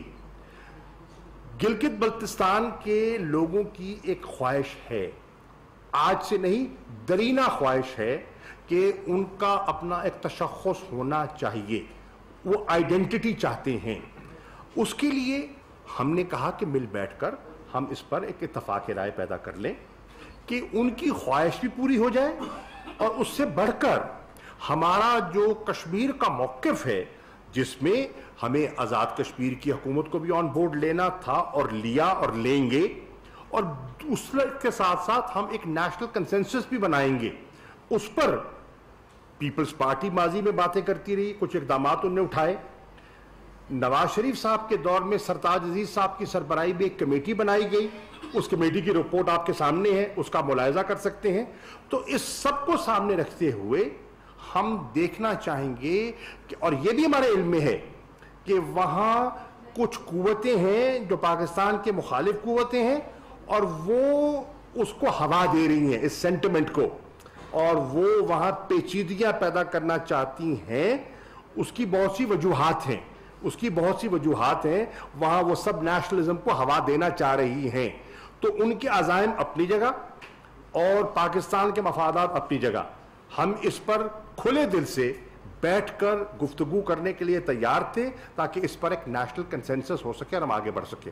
گلگت بلتستان کے لوگوں کی ایک خواہش ہے، آج سے نہیں درینہ خواہش ہے کہ ان کا اپنا ایک تشخص ہونا چاہیے، وہ آئیڈینٹی چاہتے ہیں. اس کے لیے ہم نے کہا کہ مل بیٹھ کر ہم اس پر ایک اتفاق رائے پیدا کر لیں کہ ان کی خواہش بھی پوری ہو جائے اور اس سے بڑھ کر ہمارا جو کشمیر کا موقف ہے جس میں ہمیں آزاد کشمیر کی حکومت کو بھی آن بورڈ لینا تھا اور لیا اور لیں گے، اور اس کے ساتھ ساتھ ہم ایک نیشنل کنسنسس بھی بنائیں گے. اس پر پیپلز پارٹی ماضی میں باتیں کرتی رہی، کچھ اقدامات انہوں نے اٹھائے. نواز شریف صاحب کے دور میں سرتاج عزیز صاحب کی سربراہی میں ایک کمیٹی بنائی گئی، اس کمیٹی کی رپورٹ آپ کے سامنے ہے، اس کا ملاحظہ کر سکتے ہیں. تو اس سب کو سامنے رکھتے ہوئے ہم دیکھنا چاہیں گے کہ، اور یہ بھی ہمارے علم میں ہے کہ وہاں کچھ قوتیں ہیں جو پاکستان کے مخالف قوتیں ہیں اور وہ اس کو ہوا دے رہی ہیں اس سینٹیمنٹ کو، اور وہ وہاں پیچیدگیاں پیدا کرنا چاہتی ہیں. اس کی بہت سی وجوہات ہیں اس کی بہت سی وجوہات ہیں وہاں وہ سب نیشنلزم کو ہوا دینا چاہ رہی ہیں. تو ان کے عزائم اپنی جگہ اور پاکستان کے مفادات اپنی جگہ. ہم اس پر کھلے دل سے بیٹھ کر گفتگو کرنے کے لیے تیار تھے تاکہ اس پر ایک نیشنل کنسنسس ہو سکے اور ہم آگے بڑھ سکیں.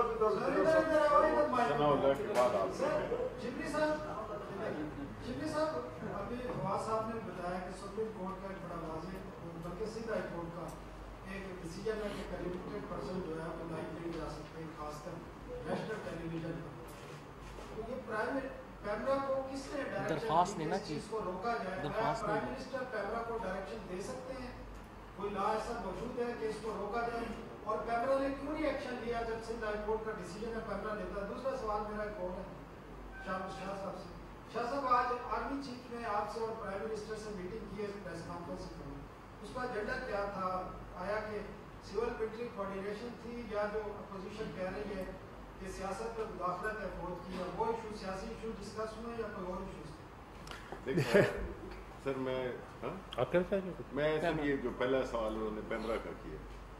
درخواست نہیں نا کی درخواست نہیں پیمرا کو ڈائریکشن دے سکتے ہیں، کوئی لا ایسا موجود ہے کہ اس کو روکا جائے، اور پیمرا نے کیوں نہیں ایکشن لیا جب سندھ ہائی کورٹ کا ڈیسیجن ہے پیمرا لیتا ہے؟ دوسرا سوال میرا ایک اور ہے شاہ شاہ صاحب سے. شاہ صاحب آج آرمی چیف نے آپ سے اور پرائم منسٹر سے میٹنگ کی ہے پریس کانفرنس میں، اس کا ایجنڈا کیا تھا؟ آیا کہ सिविल मिलिट्री कोऑर्डिनेशन थी या जो अपोजिशन कह रही है कि सियासत में मुदाखलत है फौज की, वो इशू सियासी इशू डिस्कस हुए या कोई और इशूज? सर मैं हाँ आप क्या चाहिए? मैं सर ये जो पहला सवाल उन्होंने पेमरा का किया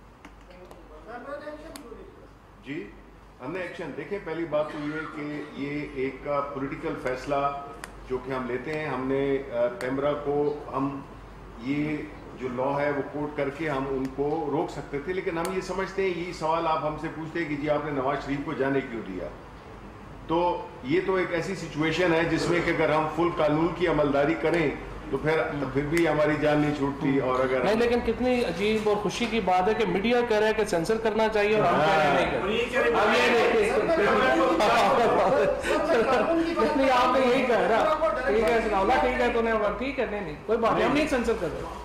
जी, हमने एक्शन देखें। पहली बात तो ये कि ये एक पॉलिटिकल फैसला जो कि हम लेते हैं, हमने पेमरा को हम ये जो लॉ है वो कोर्ट करके हम उनको रोक सकते थे, लेकिन हम ये समझते हैं, यही सवाल आप हमसे पूछते हैं कि जी आपने नवाज शरीफ को जाने क्यों दिया। तो ये तो एक ऐसी सिचुएशन है जिसमें कि अगर हम फुल कानून की अमलदारी करें तो फिर तो फिर भी हमारी जान नहीं छूटती। और अगर नहीं, लेकिन कितनी अजीब और खुशी की बात है कि मीडिया कह रहा है कि सेंसर करना चाहिए और हम कह रहे हैं नहीं करना। अब ये देखिए आपने यही कह रहा, ठीक है सुनाओ, ठीक है तूने, ठीक है, नहीं नहीं कोई बात नहीं, हम नहीं सेंसर कर रहे।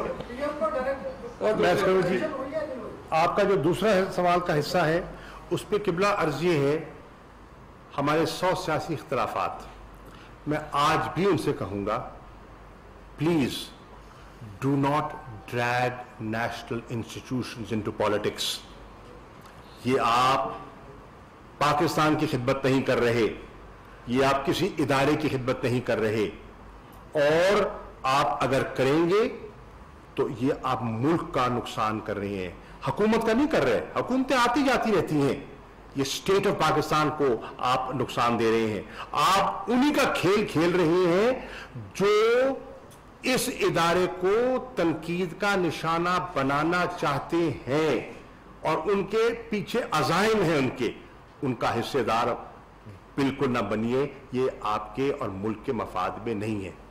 जी आपका जो दूसरा सवाल का हिस्सा है उस पर किबला अर्ज ये है, हमारे सौ सियासी इख्तलाफात, मैं आज भी उनसे कहूंगा please do not drag national institutions into politics. ये आप पाकिस्तान की खिदमत नहीं कर रहे, ये आप किसी इदारे की खिदमत नहीं कर रहे, और आप अगर करेंगे तो ये आप मुल्क का नुकसान कर रहे हैं, हुकूमत का नहीं कर रहे। हुकूमतें आती जाती रहती हैं, ये स्टेट ऑफ पाकिस्तान को आप नुकसान दे रहे हैं। आप उन्हीं का खेल खेल रहे हैं जो इस इदारे को तनकीद का निशाना बनाना चाहते हैं और उनके पीछे अज़ाइम है उनके, उनका हिस्सेदार बिल्कुल ना बनिए, ये आपके और मुल्क के मफाद में नहीं है।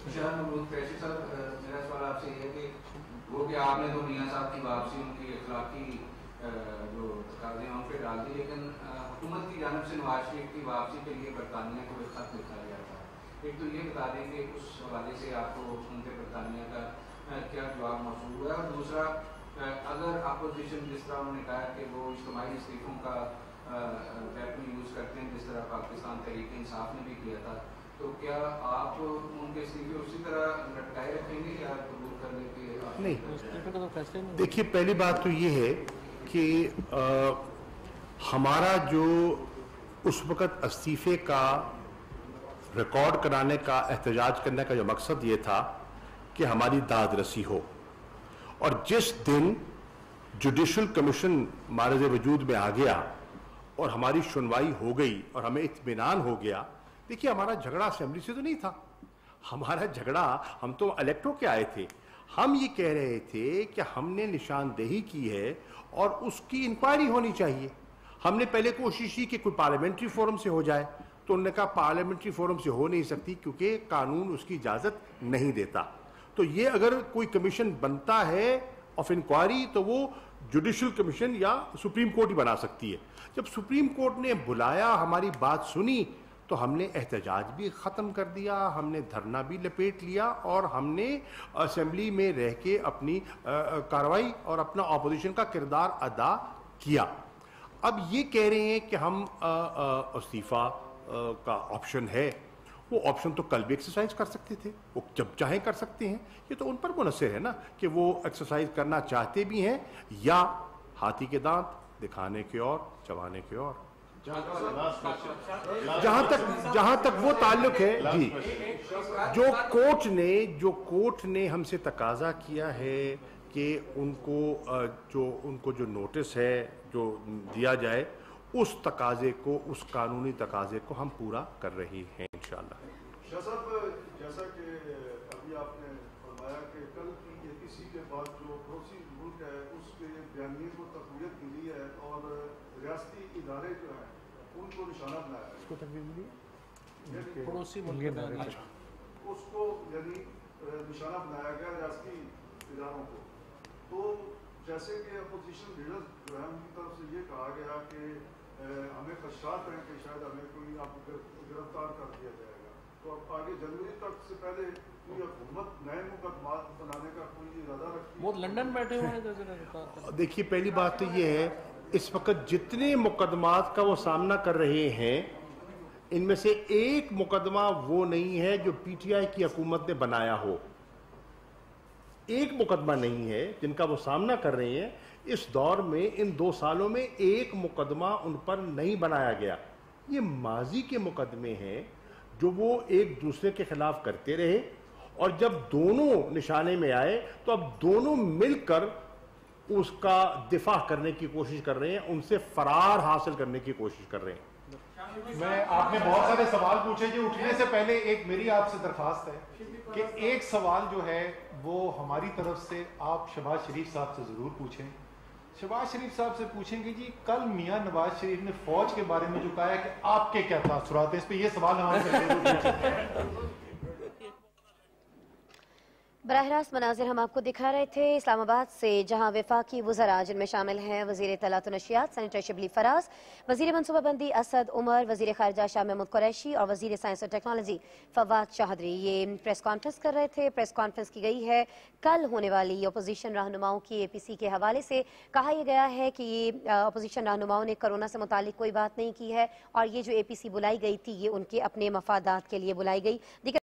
मेरा सवाल आपसे ये है कि वो कि आपने तो मियां साहब की वापसी, उनकी अखलाकी जो तकाज़े हैं उन पर डाल दी, लेकिन हुकूमत की जानिब से नवाज शरीफ की वापसी के लिए बरतानिया को एक खत लिखा गया था। एक तो ये बता दें कि उस हवाले से आपको उनके बरतानिया का क्या जवाब मौसूल हुआ है, और दूसरा अगर अपोजिशन जिस तरह उन्होंने कहा कि वो इज्तिमाई इस्तीफों का वेपन यूज़ करते हैं जिस तरह पाकिस्तान तहरीक इंसाफ ने भी किया था, तो क्या आप उनके इस्तीफे उसी तरह लटकाए रखेंगे या कबूल कर लेंगे? नहीं, देखिए पहली बात तो ये है कि आ, हमारा जो उस वक़्त इस्तीफे का रिकॉर्ड कराने का, एहतजाज करने का जो मकसद ये था कि हमारी दाद रसी हो, और जिस दिन जुडिशल कमीशन मारज़ वजूद में आ गया और हमारी सुनवाई हो गई और हमें इत्मीनान हो गया। देखिए हमारा झगड़ा असेंबली से तो नहीं था, हमारा झगड़ा, हम तो इलेक्टो के आए थे, हम ये कह रहे थे कि हमने निशानदेही की है और उसकी इंक्वायरी होनी चाहिए। हमने पहले कोशिश की कि कोई पार्लियामेंट्री फोरम से हो जाए, तो उन्होंने कहा पार्लियामेंट्री फोरम से हो नहीं सकती क्योंकि कानून उसकी इजाज़त नहीं देता। तो ये अगर कोई कमीशन बनता है ऑफ इंक्वायरी तो वो जुडिशल कमीशन या सुप्रीम कोर्ट ही बना सकती है। जब सुप्रीम कोर्ट ने बुलाया, हमारी बात सुनी, तो हमने एहतजाज भी ख़त्म कर दिया, हमने धरना भी लपेट लिया और हमने असेंबली में रह के अपनी कार्रवाई और अपना अपोजिशन का किरदार अदा किया। अब ये कह रहे हैं कि हम इस्तीफ़ा का ऑप्शन है, वो ऑप्शन तो कल भी एक्सरसाइज कर सकते थे, वो जब चाहे कर सकते हैं। ये तो उन पर मुनसर है ना कि वो एक्सरसाइज करना चाहते भी हैं या हाथी के दांत दिखाने के और चबाने के और। जहां तक जहां तक वो ताल्लुक है जी, जो कोर्ट ने जो कोर्ट ने हमसे तकाजा किया है कि उनको जो उनको जो नोटिस है जो दिया जाए, उस तकाजे को, उस कानूनी तकाजे को हम पूरा कर रही हैं इंशाअल्लाह। शाह साहब, जैसा कि अभी आपने फरमाया कि कल की एपीसी के बाद जो पड़ोसी मुल्क है उसके बयानिए को तक़वियत मिली है और रियासती इदारे जो हैं उनको निशाना बनाया है, पड़ोसी मुल्क उसको यानी निशाना बनाया गया रियासती इदारों को। तो जैसे कि अपोजिशन लीडर जो है उनकी तरफ से ये कहा गया कि हमें खदशात हैं कि शायद हमें कोई आपको गिरफ्तार कर दिया जाएगा, तो अब आगे जनवरी तक से पहले कोई हुकूमत नए मुकदमात बनाने का कोई इरादा रखती है? वो लंदन बैठे हुए हैं। देखिए पहली बात तो ये है, इस वक्त जितने मुकदमात का वो सामना कर रहे हैं इनमें से एक मुकदमा वो नहीं है जो पीटीआई की हुकूमत ने बनाया हो। ایک مقدمہ نہیں ہے جن کا وہ سامنا کر رہے ہیں. اس دور میں ان دو سالوں میں ایک مقدمہ ان پر نہیں بنایا گیا. یہ ماضی کے مقدمے ہیں جو وہ ایک دوسرے کے خلاف کرتے رہے, اور جب دونوں نشانے میں آئے تو اب دونوں مل کر اس کا دفاع کرنے کی کوشش کر رہے ہیں, ان سے فرار حاصل کرنے کی کوشش کر رہے ہیں. میں آپ نے بہت سارے سوال پوچھے جو اٹھنے سے پہلے ایک میری آپ سے درخواست ہے کہ ایک سوال جو ہے وہ ہماری طرف سے آپ شہباز شریف صاحب سے ضرور پوچھیں. شہباز شریف صاحب سے پوچھیں کہ جی کل میاں نواز شریف نے فوج کے بارے میں جو کہا ہے کہ آپ کے کیا تاثرات ہیں, اس پہ یہ سوال ہمارے سے ضرور پوچھیں. براہ راست مناظر ہم آپ کو دکھا رہے تھے اسلام آباد سے, جہاں وفاقی وزراء جن میں شامل ہیں وزیر اطلاعات و نشریات سینیٹر شبلی فراز, وزیر منصوبہ بندی اسد عمر, وزیر خارجہ شاہ محمود قریشی اور وزیر سائنس اور ٹیکنالوجی فواد چوہدری یہ پریس کانفرنس کر رہے تھے. پریس کانفرنس کی گئی ہے کل ہونے والی اپوزیشن رہنماؤں کی اے پی سی کے حوالے سے. کہا یہ گیا ہے کہ یہ اپوزیشن رہنماؤں نے کرونا سے متعلق کوئی بات نہیں کی ہے, اور یہ جو اے پی سی بلائی گئی تھی یہ ان کے اپنے مفادات کے لیے بلائی گئی.